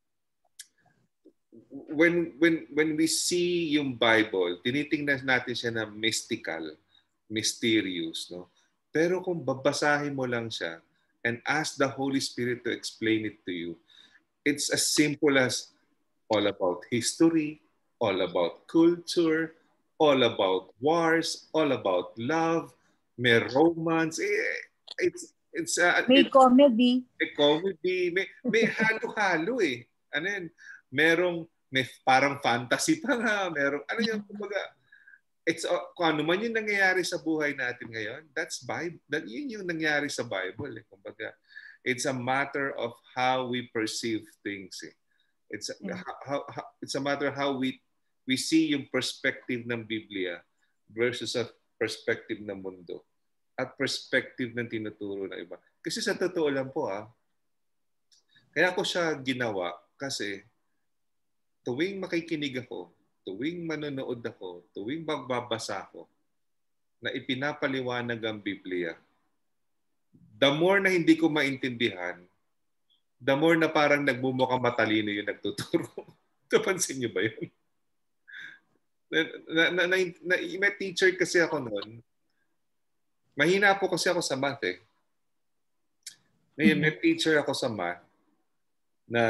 when when when we see yung Bible, tinitingnan natin siya na mystical, mysterious, no? Pero kung babasahin mo lang siya and ask the Holy Spirit to explain it to you, it's as simple as all about history, all about culture, all about wars, all about love, may romance, it's it's uh, may it's, comedy, may comedy, may may halo-halo eh. Ano yun? Merong may parang fantasy pa nga, merong ano yung kumbaga it's uh, kung ano man yung nangyayari sa buhay natin ngayon, that's Bible. That yun yung nangyayari sa Bible eh. Kumbaga it's a matter of how we perceive things eh. It's yeah. how, how it's a matter how we we see yung perspective ng Biblia versus a perspective ng mundo at perspective ng tinuturo ng iba. Kasi sa totoo lang po ah, kaya ko siya ginawa kasi tuwing makikinig ako, tuwing manonood ako, tuwing magbabasa ako, na ipinapaliwanag ang Biblia, the more na hindi ko maintindihan, the more na parang nagmumukhang matalino yung nagtuturo. Napansin niyo ba yun? Na, na, na, na, na, may teacher kasi ako noon. Mahina po kasi ako sa math eh. Ngayon, may teacher ako sa math na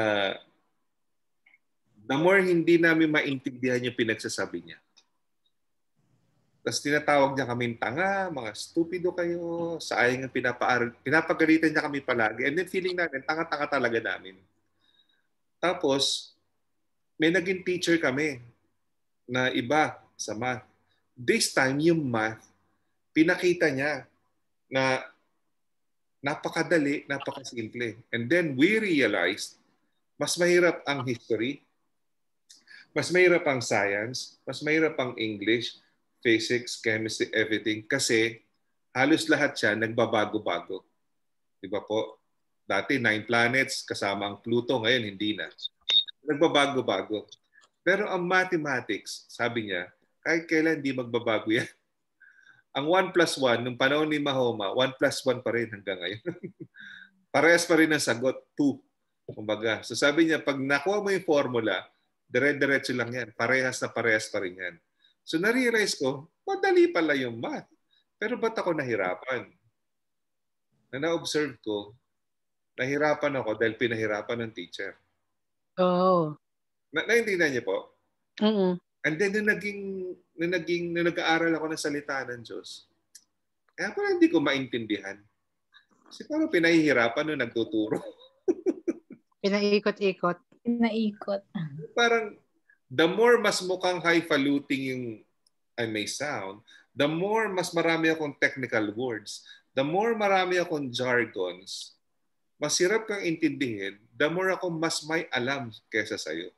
the more hindi namin maintindihan yung pinagsasabi niya. Tapos tinatawag niya kami tanga, mga stupido kayo, sayang ang pinapaaral. Pinapagalitan niya kami palagi. And then feeling natin, tanga-tanga talaga namin. Tapos, may naging teacher kami na iba sa math. This time, yung math, pinakita niya na napakadali, napakasimple. And then we realized, mas mahirap ang history, mas mahirap ang science, mas mahirap ang English, physics, chemistry, everything. Kasi halos lahat siya nagbabago-bago. Di ba po? Dati nine planets kasama ang Pluto, ngayon hindi na. Nagbabago-bago. Pero ang mathematics, sabi niya, kahit kailan hindi magbabago yan. Ang one plus one, nung panahon ni Mahoma, one plus one pa rin hanggang ngayon. Parehas pa rin ang sagot, two. Kumbaga. So sabi niya, pag nakuha mo yung formula, dire-diretso lang yan. Parehas na parehas pa rin yan. So na-realize ko, madali pala yung math. Pero ba't ako nahirapan? Na na-observe ko, nahirapan ako dahil pinahirapan ng teacher. Oh. Na naintindihan niyo po? Mm-hmm. And then, nung naging, nung naging, nung nag-aaral ako ng salita ng Diyos, kaya parang hindi ko maintindihan. Kasi parang pinahihirapan nung nagtuturo. Pinaikot-ikot. Pinaikot. Parang, the more mas mukhang highfalutin yung I may sound, the more mas marami akong technical words, the more marami akong jargons, mas hirap kang intindihin, the more ako mas may alam kesa sa'yo.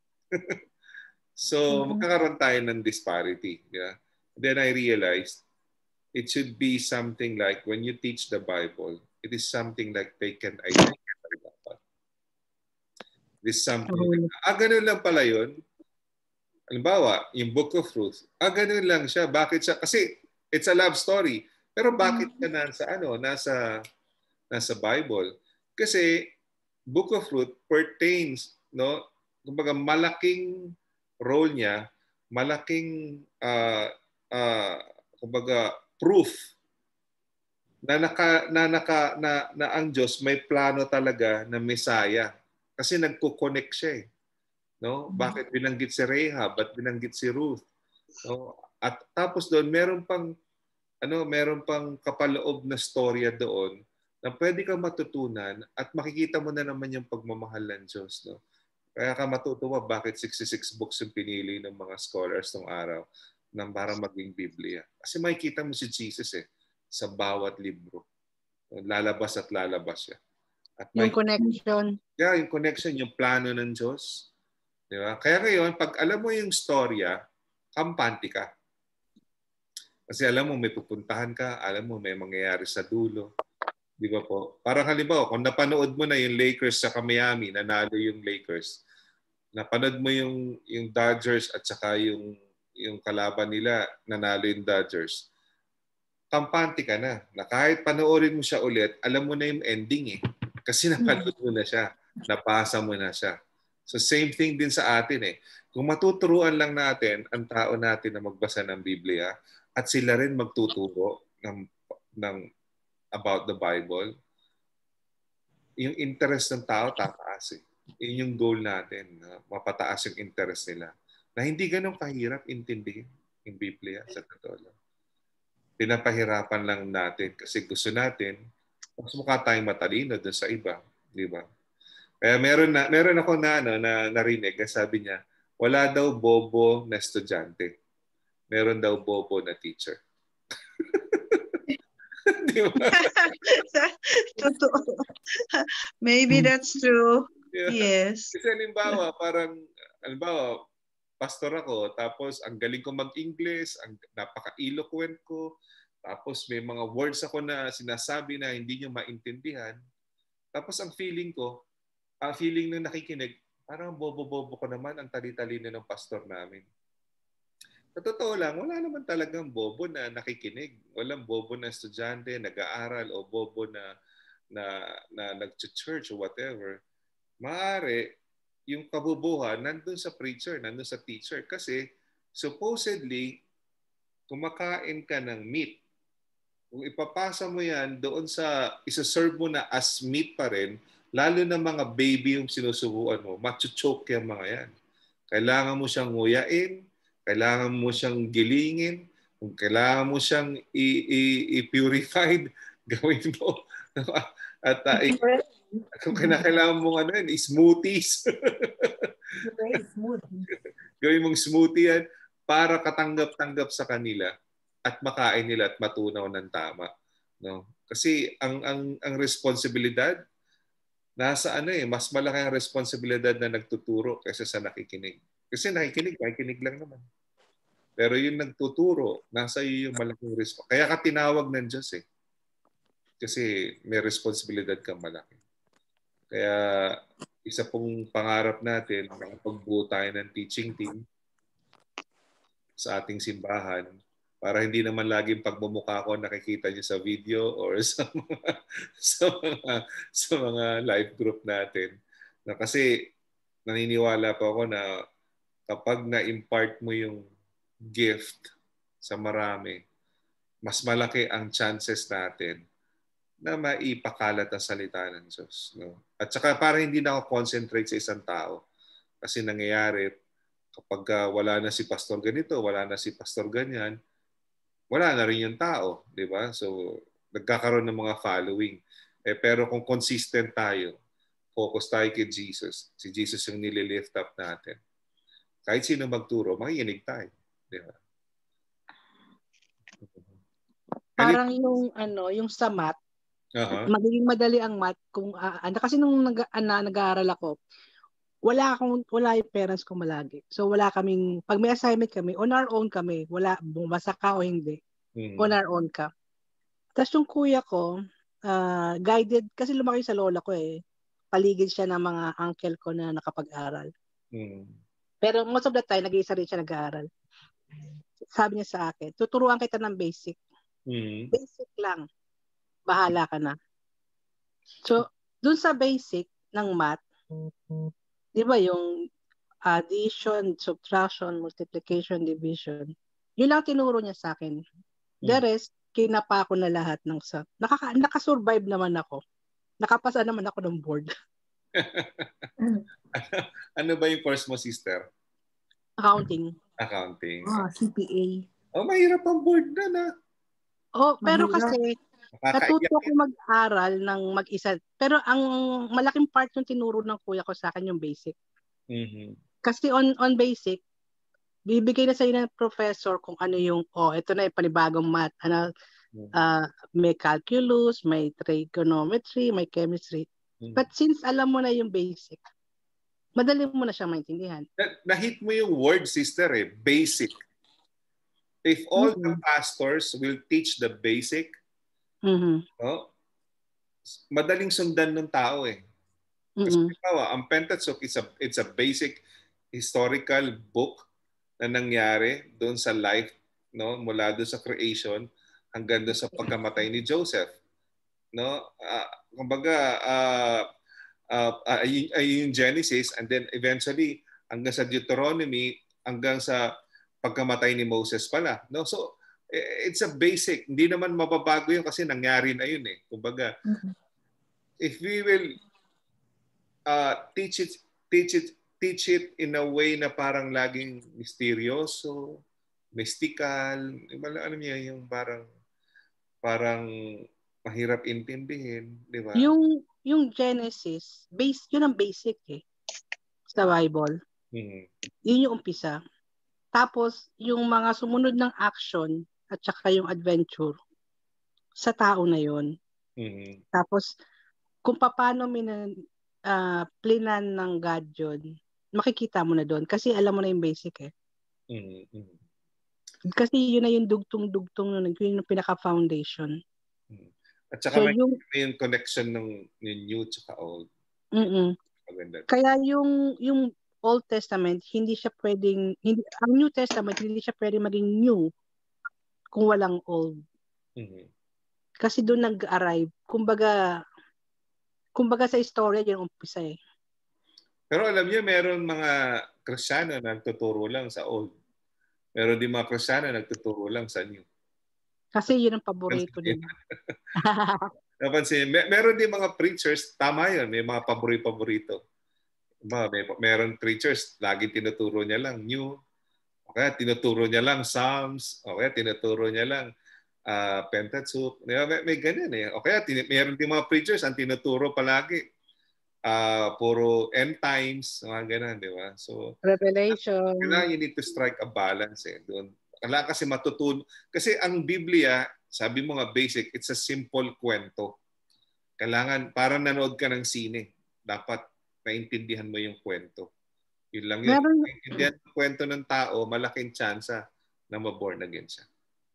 So, mm-hmm. magkakaroon tayo ng disparity. Yeah? Then I realized it should be something like when you teach the Bible, it is something like they can identify that. It is something mm-hmm. like, ah, ganun lang pala yun. Halimbawa, yung Book of Ruth, ah, ganun lang siya. Bakit siya? Kasi it's a love story. Pero bakit ka nasa, ano, nasa, nasa Bible? Kasi Book of Ruth pertains, no? Kumbaga, malaking role niya, malaking uh, uh, kumbaga proof na naka na naka na, na ang Diyos may plano talaga na Messiah kasi nagko-connect siya eh. No? Bakit binanggit si Rahab? Ba't binanggit si Ruth? No? At tapos doon, meron pang ano, meron pang kapaloob na storya doon na pwede kang matutunan at makikita mo na naman yung pagmamahal ng Diyos. No? Kaya ka matutuwa bakit sixty-six books yung pinili ng mga scholars ng araw nang para maging Biblia. Kasi makikita mo si Jesus eh, sa bawat libro. Lalabas at lalabas siya. At yung may, connection. Yeah, yung connection, yung plano ng Diyos. Di ba? Kaya ngayon, pag alam mo yung storya, kampante ka. Kasi alam mo, may pupuntahan ka, alam mo, may mangyayari sa dulo. Di ba po? Parang halimbawa, kung napanood mo na yung Lakers sa Miami, nanalo yung Lakers, napanood mo yung, yung Dodgers at saka yung, yung kalaban nila, nanalo yung Dodgers, kampante ka na. Na kahit panoorin mo siya ulit, alam mo na yung ending eh. Kasi napanood mo na siya. Napasa mo na siya. So same thing din sa atin eh. Kung matuturuan lang natin ang tao natin na magbasa ng Biblia at sila rin magtuturo ng, ng about the Bible, yung interest ng tao tataas eh. Yun yung goal natin, na mapataas yung interest nila. Na hindi ganun kahirap intindihin yung Biblia sa totoo lang. Pinapahirapan lang natin kasi gusto natin mas mukha tayong matalino doon sa iba, di ba? Kaya meron na meron ako na ano na narinig, sabi niya, wala daw bobo na estudyante. Meron daw bobo na teacher. Di ba? Totoo. Maybe that's true. Yeah. Yes. Kasi halimbawa, parang, halimbawa, pastor ako, tapos ang galing ko mag-English, ang napaka-eloquent ko, tapos may mga words ako na sinasabi na hindi nyo maintindihan. Tapos ang feeling ko, ang feeling ng nakikinig, parang bobo-bobo ko naman ang tali-talino ng pastor namin. Sa totoo lang, wala naman talagang bobo na nakikinig. Walang bobo na estudyante, nag-aaral, o bobo na, na, na nag-church o whatever. Maaari, yung kabubuhan nandun sa preacher, nandun sa teacher. Kasi supposedly, kumakain ka ng meat. Kung ipapasa mo yan doon sa, isa-serve mo na as meat pa rin, lalo na mga baby yung sinusubuan mo, machuchoke yung mga yan. Kailangan mo siyang nguyain, kailangan mo siyang gilingin, kung kailangan mo siyang i-purified, gawin mo. At uh, kung kailangan mong ano yun, smoothies. Gawin mong smoothie yan para katanggap-tanggap sa kanila at makain nila at matunaw ng tama. No? Kasi ang ang ang responsibilidad nasa ano eh, mas malaki ang responsibilidad na nagtuturo kaysa sa nakikinig. Kasi nakikinig, nakikinig lang naman. Pero yung nagtuturo, nasa iyo yung malaking responsibilidad. Kaya ka tinawag ng Diyos eh. Kasi may responsibilidad kang malaki. Kaya isa pong pangarap natin, makapagbuo tayo ng teaching team sa ating simbahan para hindi naman laging pagmumukha ko nakikita niyo sa video or sa mga, sa mga, sa mga live group natin. Na kasi naniniwala po ako na kapag na-impart mo yung gift sa marami, mas malaki ang chances natin na maipakalat ang salita ng Diyos. No? At saka para hindi na ako concentrate sa isang tao. Kasi nangyayari, kapag uh, wala na si pastor ganito, wala na si pastor ganyan, wala na rin yung tao. Di ba? So, nagkakaroon ng mga following. Eh, pero kung consistent tayo, focus tayo kay Jesus, si Jesus yung nililift up natin. Kahit sino magturo, makikinig tayo. Di ba? Parang yung, ano, yung sa math, uh-huh. Magiging madali ang math kung uh, kasi nung nag, uh, nag-aaral ako, wala akong wala yung parents ko malagi. So wala kaming pag may assignment kami, on our own kami. Wala bumasa ka o hindi. Mm-hmm. On our own ka. Tapos yung kuya ko, uh, guided kasi lumaki sa lola ko eh. Paligid siya ng mga uncle ko na nakapag-aral. Mm-hmm. Pero most of the time nag-iisa rin siya nag-aaral. Sabi niya sa akin, tuturuan kita ng basic. Mm-hmm. Basic lang. Bahala ka na. So, dun sa basic ng math, di ba yung addition, subtraction, multiplication, division, yun lang tinuro niya sa akin. The rest, kinapa ko na lahat ng sa... Nakaka, nakasurvive naman ako. Nakapasa naman ako ng board. Ano ba yung course mo, sister? Accounting. Accounting. Ah, C P A. Oh, mahirap ang board na na. Oh, pero Mahirap. kasi natuto ko mag-aral ng mag-isa. Pero ang malaking part yung tinuro ng kuya ko sa akin yung basic. Mm-hmm. Kasi on on basic, bibigay na sa iyo ng professor kung ano yung, oh, ito na yung panibagong math. Ano, uh, may calculus, may trigonometry, may chemistry. Mm-hmm. But since alam mo na yung basic, madali mo na siyang maintindihan. Na- na-hit mo yung word, sister, eh, basic. If all mm-hmm. the pastors will teach the basic, mm-hmm. no, madaling sundan ng tao eh. Kasi mm-hmm. ang Pentateuch is a, it's a basic historical book na nangyari doon sa life, no, mula doon sa creation hanggang doon sa pagkamatay ni Joseph. No? Uh, kumbaga, uh, uh, uh, ay, ay yung Genesis, and then eventually hanggang sa Deuteronomy, hanggang sa pagkamatay ni Moses pala. No? So, it's a basic. Hindi naman mababago yun kasi nangyari na yun eh. Kumbaga, mm-hmm. if we will uh, teach it, teach it, teach it in a way na parang laging misteryoso, mystical, ano niya, yung parang parang mahirap intindihin, di ba? Yung yung Genesis, base, yun ang basic eh sa Bible. Mm-hmm. Yun yung umpisa. Tapos, yung mga sumunod ng action at saka yung adventure sa tao na yun. Mm-hmm. Tapos, kung paano minan, uh, plinan ng God yun, makikita mo na doon. Kasi alam mo na yung basic eh. Mm-hmm. Kasi yun na yung dugtong-dugtong nun. Yun yung pinaka-foundation. Mm-hmm. At saka so, may, yung, may yung connection ng, ng new tsaka old. Mm-mm. Kaya yung yung Old Testament, hindi siya pwedeng, hindi, ang New Testament, hindi siya pwedeng maging new kung walang old. Mm-hmm. Kasi doon nag-arrive. Kumbaga, kumbaga sa istorya, yun umpisa eh. Pero alam niyo, meron mga Kristiyano na nagtuturo lang sa old. Meron din mga Kristiyano na nagtuturo lang sa new. Kasi yun ang paborito nila. Napansin, mer- meron din mga preachers, tama yun, may mga pabori-paborito. Ba, may meron preachers, lagi tinuturo niya lang new. O kaya tinuturo niya lang Psalms. O kaya tinuturo niya lang uh, Pentateuch. May, may ganyan eh. O kaya tin- meron din mga preachers ang tinuturo palagi. Uh, puro end times. Mga ganun, di ba? So, Revelation. Kailangan you need to strike a balance eh. Doon. Kailangan kasi matutunan. Kasi ang Biblia, sabi mo nga basic, it's a simple kwento. Kailangan, parang nanood ka ng sine. Dapat maintindihan mo yung kwento. Yun lang yun. Meron, maintindihan yung kwento ng tao, malaking tsansa na ma-born again siya.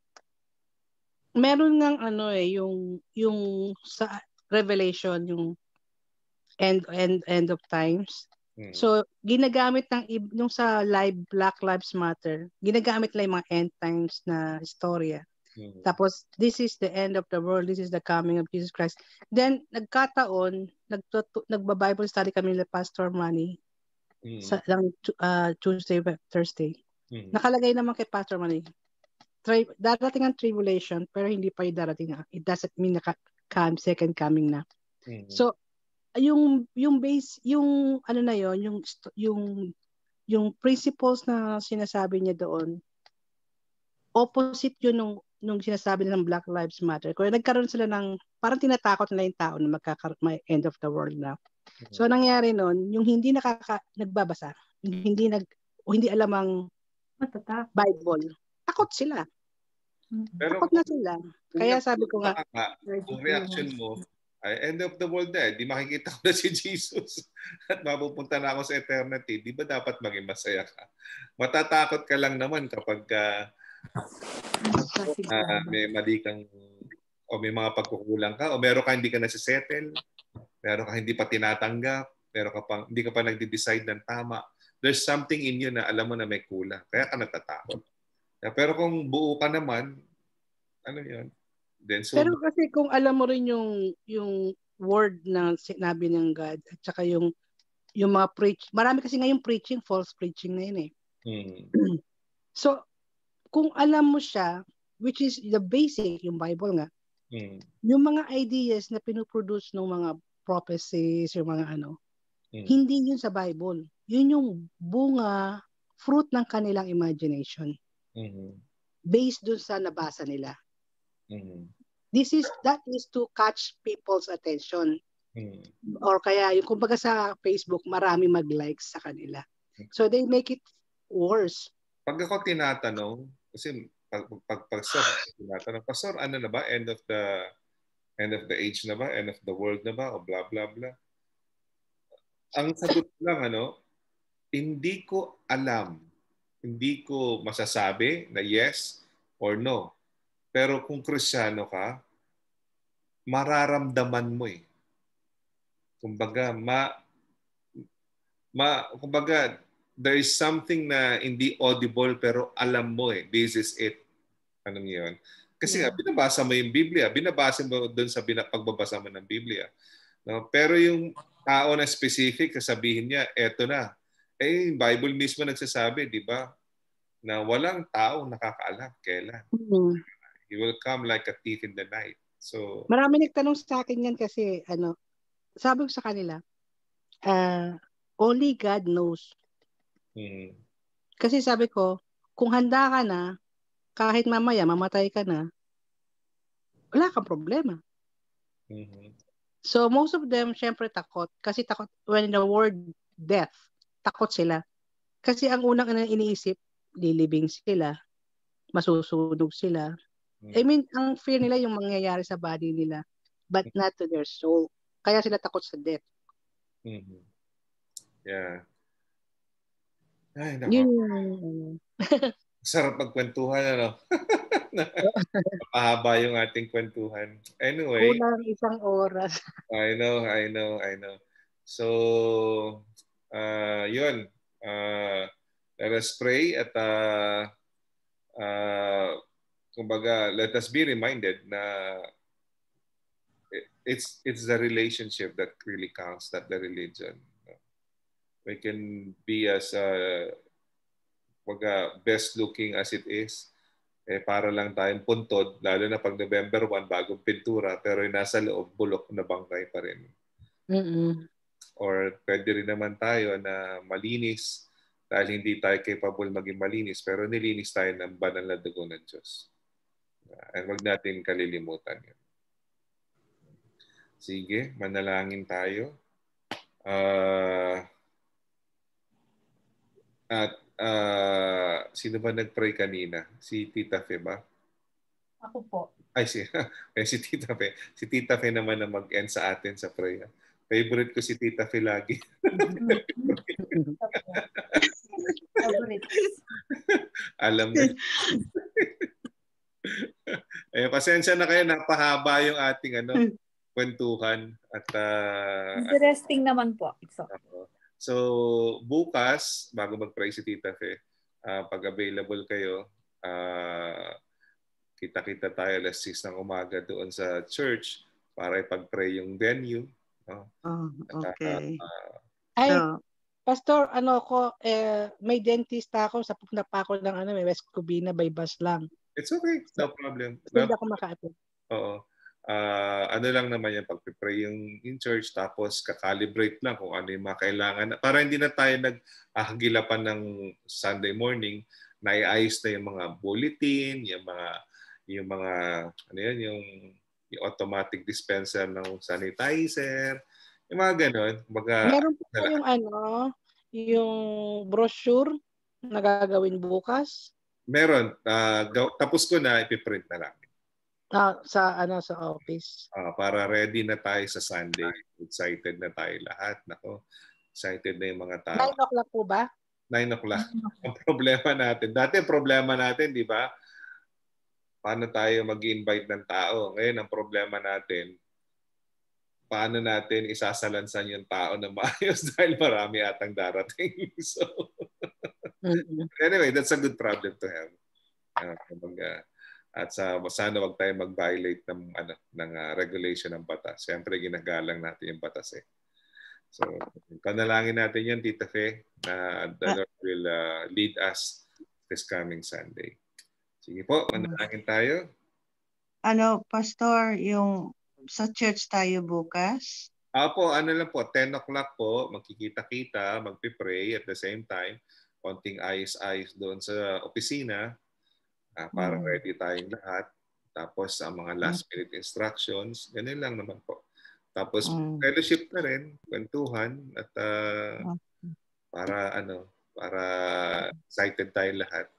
Meron ngang ano eh, yung, yung sa Revelation, yung end, end, end of times. Hmm. So, ginagamit ng, yung sa live Black Lives Matter, ginagamit lang yung mga end times na istorya. Hmm. Tapos, this is the end of the world, this is the coming of Jesus Christ. Then, nagkataon, nagtutu- nagba-Bible study kami nila Pastor Manny mm. sa lang uh, Tuesday, Thursday. Mm. Nakalagay naman kay Pastor Manny, tri- darating ang tribulation, pero hindi pa yung darating na. It doesn't mean na come, second coming na. Mm. So, yung yung base, yung ano na yon, yung yung yung principles na sinasabi niya doon, opposite yun nung nung sinasabi ng Black Lives Matter. Kaya nagkaroon sila ng, parang tinatakot nila yung tao na magkakaroon, may end of the world na. Mm-hmm. So, nangyari nun, yung hindi nakaka, nagbabasa, yung hindi nag, o hindi alam ang Matatak. Bible, takot sila. Mm-hmm. Pero, takot na sila. Kaya sabi ko nga, kung reaction mo, ay end of the world na, di makikita ko na si Jesus at mapupunta na ako sa eternity, di ba dapat maging masaya ka? Matatakot ka lang naman kapag uh, Uh, may mali kang o may mga pagkukulang ka o meron ka hindi ka nasisettle, meron ka hindi pa tinatanggap, meron ka pang hindi ka pa nagde-decide ng tama. There's something in you na alam mo na may kulang, kaya ka natatakot. Pero kung buo ka naman, ano yun? Then, so, pero kasi kung alam mo rin yung yung word na sinabi ng God at saka yung yung mga preach, marami kasi ngayong preaching, false preaching na yun eh. Hmm. So, kung alam mo siya, which is the basic, yung Bible nga, mm. yung mga ideas na pinuproduce ng mga prophecies, yung mga ano, Mm. Hindi yun sa Bible. Yun yung bunga, fruit ng kanilang imagination. Mm-hmm. Based dun sa nabasa nila. Mm-hmm. This is, that is to catch people's attention. Mm-hmm. Or kaya, yung kumbaga sa Facebook, marami mag-likes sa kanila. So they make it worse. Pag ako tinatanong, kasi pag, pag, pag, pag tinatanong, Pastor, ano na ba? End of the end of the age na ba? End of the world na ba? O blah, blah, blah. Ang sagot lang, ano, hindi ko alam. Hindi ko masasabi na yes or no. Pero kung Kristiyano ka, mararamdaman mo eh. Kumbaga, ma, ma, kumbaga, there is something na hindi audible pero alam mo eh. This is it. Anong yun? Kasi yeah. nga, binabasa mo yung Biblia. Binabasa mo doon sa pagbabasa mo ng Biblia. No? Pero yung tao na specific, sasabihin niya, eto na. Eh, yung Bible mismo nagsasabi, di ba? Na walang tao nakakaalam kailan. Mm-hmm. He will come like a thief in the night. So, marami nagtanong sa akin yan kasi, ano, sabi ko sa kanila, uh, only God knows. Mm-hmm. Kasi sabi ko, kung handa ka na, kahit mamaya mamatay ka na, wala kang problema. Mm-hmm. So most of them, syempre takot. Kasi takot, when the word death, takot sila. Kasi ang unang iniisip, lilibing sila, masusunog sila. Mm-hmm. I mean, ang fear nila yung mangyayari sa body nila, but not to their soul. Kaya sila takot sa death. Mm-hmm. Yeah. Ay, nako. Yun. Sarap magkwentuhan, ano? Napahaba yung ating kwentuhan. Anyway. Kulang isang oras. I know, I know, I know. So, uh, yun. Uh, let us pray at uh, uh, kumbaga, let us be reminded na it's it's the relationship that really counts, not the religion. We can be as uh, kumbaga, best looking as it is, eh para lang tayong puntod, lalo na pag November first, bagong pintura, pero yung nasa loob, bulok na bangkay pa rin. Mm-mm. Or pwede rin naman tayo na malinis dahil hindi tayo capable maging malinis, pero nilinis tayo ng banal na dugo ng Diyos. And wag natin kalilimutan yun. Sige, manalangin tayo. Uh, at Uh, sino ba nag-pray kanina? Si Tita Fe ba? Ako po. Ay, si, eh, si Tita Fe. Si Tita Fe naman na mag-end sa atin sa prayer. Favorite ko si Tita Fe lagi. Alam na. Eh, pasensya na kayo, napahaba yung ating ano, kwentuhan. At, uh, interesting at, naman po. So. So, bukas, bago mag-pray si Tita Fe, uh, pag available kayo, uh, kita-kita tayo alas six ng umaga doon sa church para ipag-pray yung venue. No? Oh, okay. Uh, Ay, so, Pastor, ano ko, eh, may dentista ako, sa pupunta pa ako ng ano, may West Covina by bus lang. It's okay, no problem. Hindi ako maka-attend. Oo. Uh, ano lang naman yung pag-pray yung in church, tapos kakalibrate lang kung ano yung mga kailangan. Para hindi na tayo nag-ahagilapan ng Sunday morning, naiayos na yung mga bulletin, yung mga, yung mga, ano yan, yung, yung automatic dispenser ng sanitizer, yung mga ganon. Baga, meron po na yung ano, yung brochure na gagawin bukas? Meron. Uh, tapos ko na, ipiprint na lang. Ah, sa ano sa office. Uh, para ready na tayo sa Sunday. Excited na tayo lahat. Nako, excited na yung mga tao. nine o'clock po ba? nine o'clock. Ang problema natin. Dati problema natin, di ba? Paano tayo mag-invite ng tao? Ngayon, ang problema natin, paano natin isasalansan yung tao na maayos dahil marami atang darating. So, mm-hmm. Anyway, that's a good problem to have. Uh, uh, At sa sana wag tayo mag-violate ng ano ng uh, regulation ng batas. Siyempre ginagalang natin yung batas eh. So, panalangin natin 'yan, Tita Fe, na the Lord will uh, lead us this coming Sunday. Sige po, manalangin tayo. Ano, Pastor, yung sa church tayo bukas? Apo, ano lang po, ten o'clock po, magkikita-kita, magpipray at the same time. Konting ayos-ayos doon sa opisina uh, para Mm. ready tayong lahat. Tapos ang mga last minute instructions, ganun lang naman po. Tapos Mm. fellowship na rin, kwentuhan at uh, Okay. para ano, para excited tayo lahat.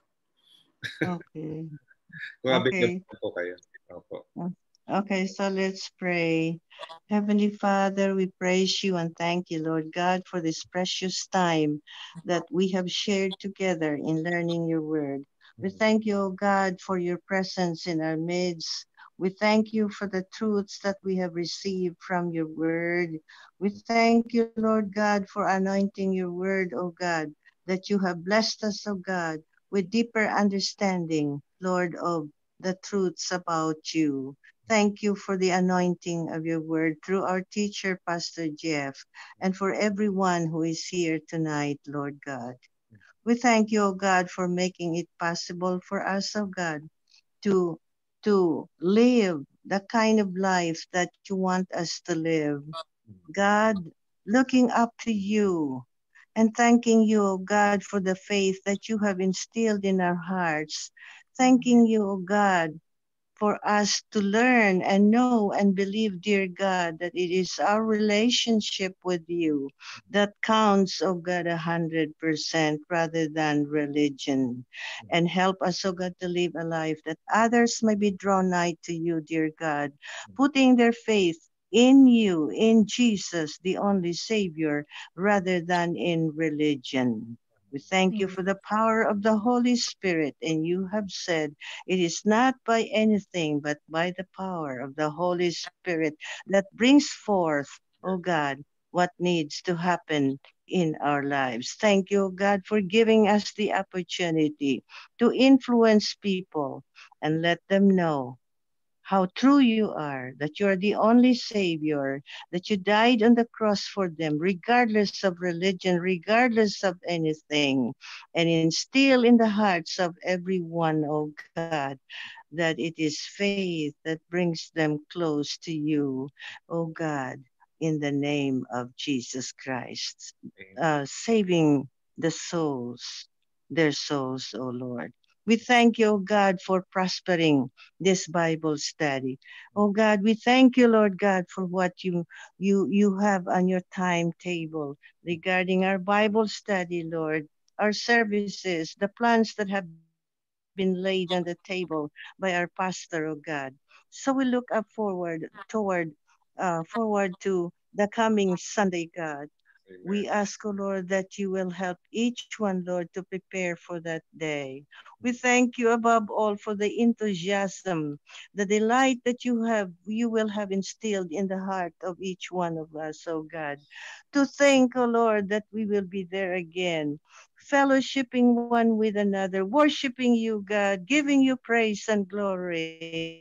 Okay. Kung Okay. po kayo. Opo. Okay, so let's pray. Heavenly Father, we praise you and thank you, Lord God, for this precious time that we have shared together in learning your word. We thank you, O God, for your presence in our midst. We thank you for the truths that we have received from your word. We thank you, Lord God, for anointing your word, O God, that you have blessed us, O God, with deeper understanding, Lord, of the truths about you. Thank you for the anointing of your word through our teacher, Pastor Jeff, and for everyone who is here tonight, Lord God. We thank you, O God, for making it possible for us, O God, to, to live the kind of life that you want us to live. God, looking up to you and thanking you, O God, for the faith that you have instilled in our hearts. Thanking you, O God, for us to learn and know and believe, dear God, that it is our relationship with you that counts, oh God, a hundred percent rather than religion. And help us, oh God, to live a life that others may be drawn nigh to you, dear God, putting their faith in you, in Jesus, the only Savior, rather than in religion. We thank you for the power of the Holy Spirit, and you have said it is not by anything but by the power of the Holy Spirit that brings forth, oh God, what needs to happen in our lives. Thank you, God, for giving us the opportunity to influence people and let them know how true you are, that you are the only Savior, that you died on the cross for them, regardless of religion, regardless of anything, and instill in the hearts of everyone, oh God, that it is faith that brings them close to you, oh God, in the name of Jesus Christ, uh, saving the souls, their souls, oh Lord. We thank you, oh God, for prospering this Bible study. Oh God, we thank you, Lord God, for what you you you have on your timetable regarding our Bible study, Lord, our services, the plans that have been laid on the table by our pastor, oh God. So we look up forward toward uh, forward to the coming Sunday, God. We ask, O Lord, that you will help each one, Lord, to prepare for that day. We thank you above all for the enthusiasm, the delight that you have, you will have instilled in the heart of each one of us, oh God. To think, O Lord, that we will be there again, fellowshipping one with another, worshiping you, God, giving you praise and glory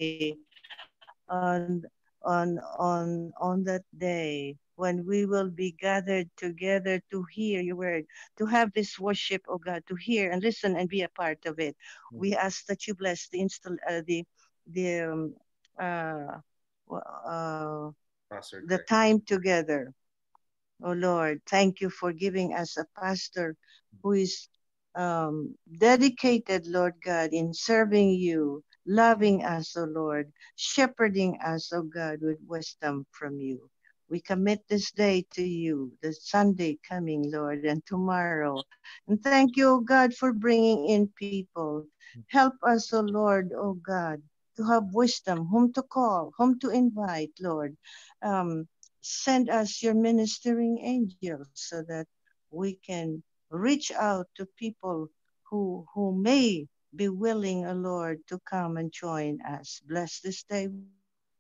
on on on on that day when we will be gathered together to hear your word, to have this worship, oh God, to hear and listen and be a part of it. We ask that you bless the install uh, the the um, uh, uh, the time together. Oh Lord, thank you for giving us a pastor who is um, dedicated, Lord God, in serving you, loving us, oh Lord, shepherding us, oh God, with wisdom from you. We commit this day to you, the Sunday coming, Lord, and tomorrow. And thank you, oh God, for bringing in people. Help us, oh Lord, oh God, to have wisdom, whom to call, whom to invite, Lord. Um, send us your ministering angels so that we can reach out to people who who may be willing, O Lord, to come and join us. Bless this day, we pray.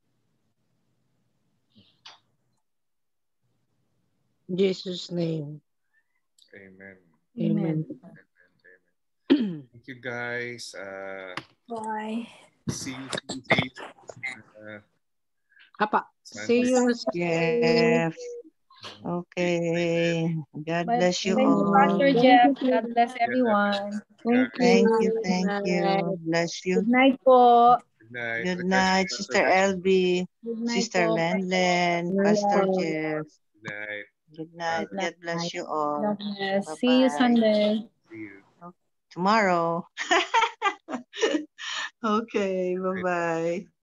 In Jesus' name. Amen. Amen. Amen. Amen. Thank you, guys. Uh, Bye. see you. See you. Uh, Apa, see you. Jeff. Okay. God Bye. bless you Thank you, all. Pastor Jeff. God bless everyone. Thank you. Thank you. Thank you. Bless you. Good night po. Good night. Good night, Sister Elby, Sister Lenlen, Pastor Jeff. Good night. Good night. God bless you all. God bless. Bye-bye. See you Sunday. See you. Tomorrow. Okay, bye-bye.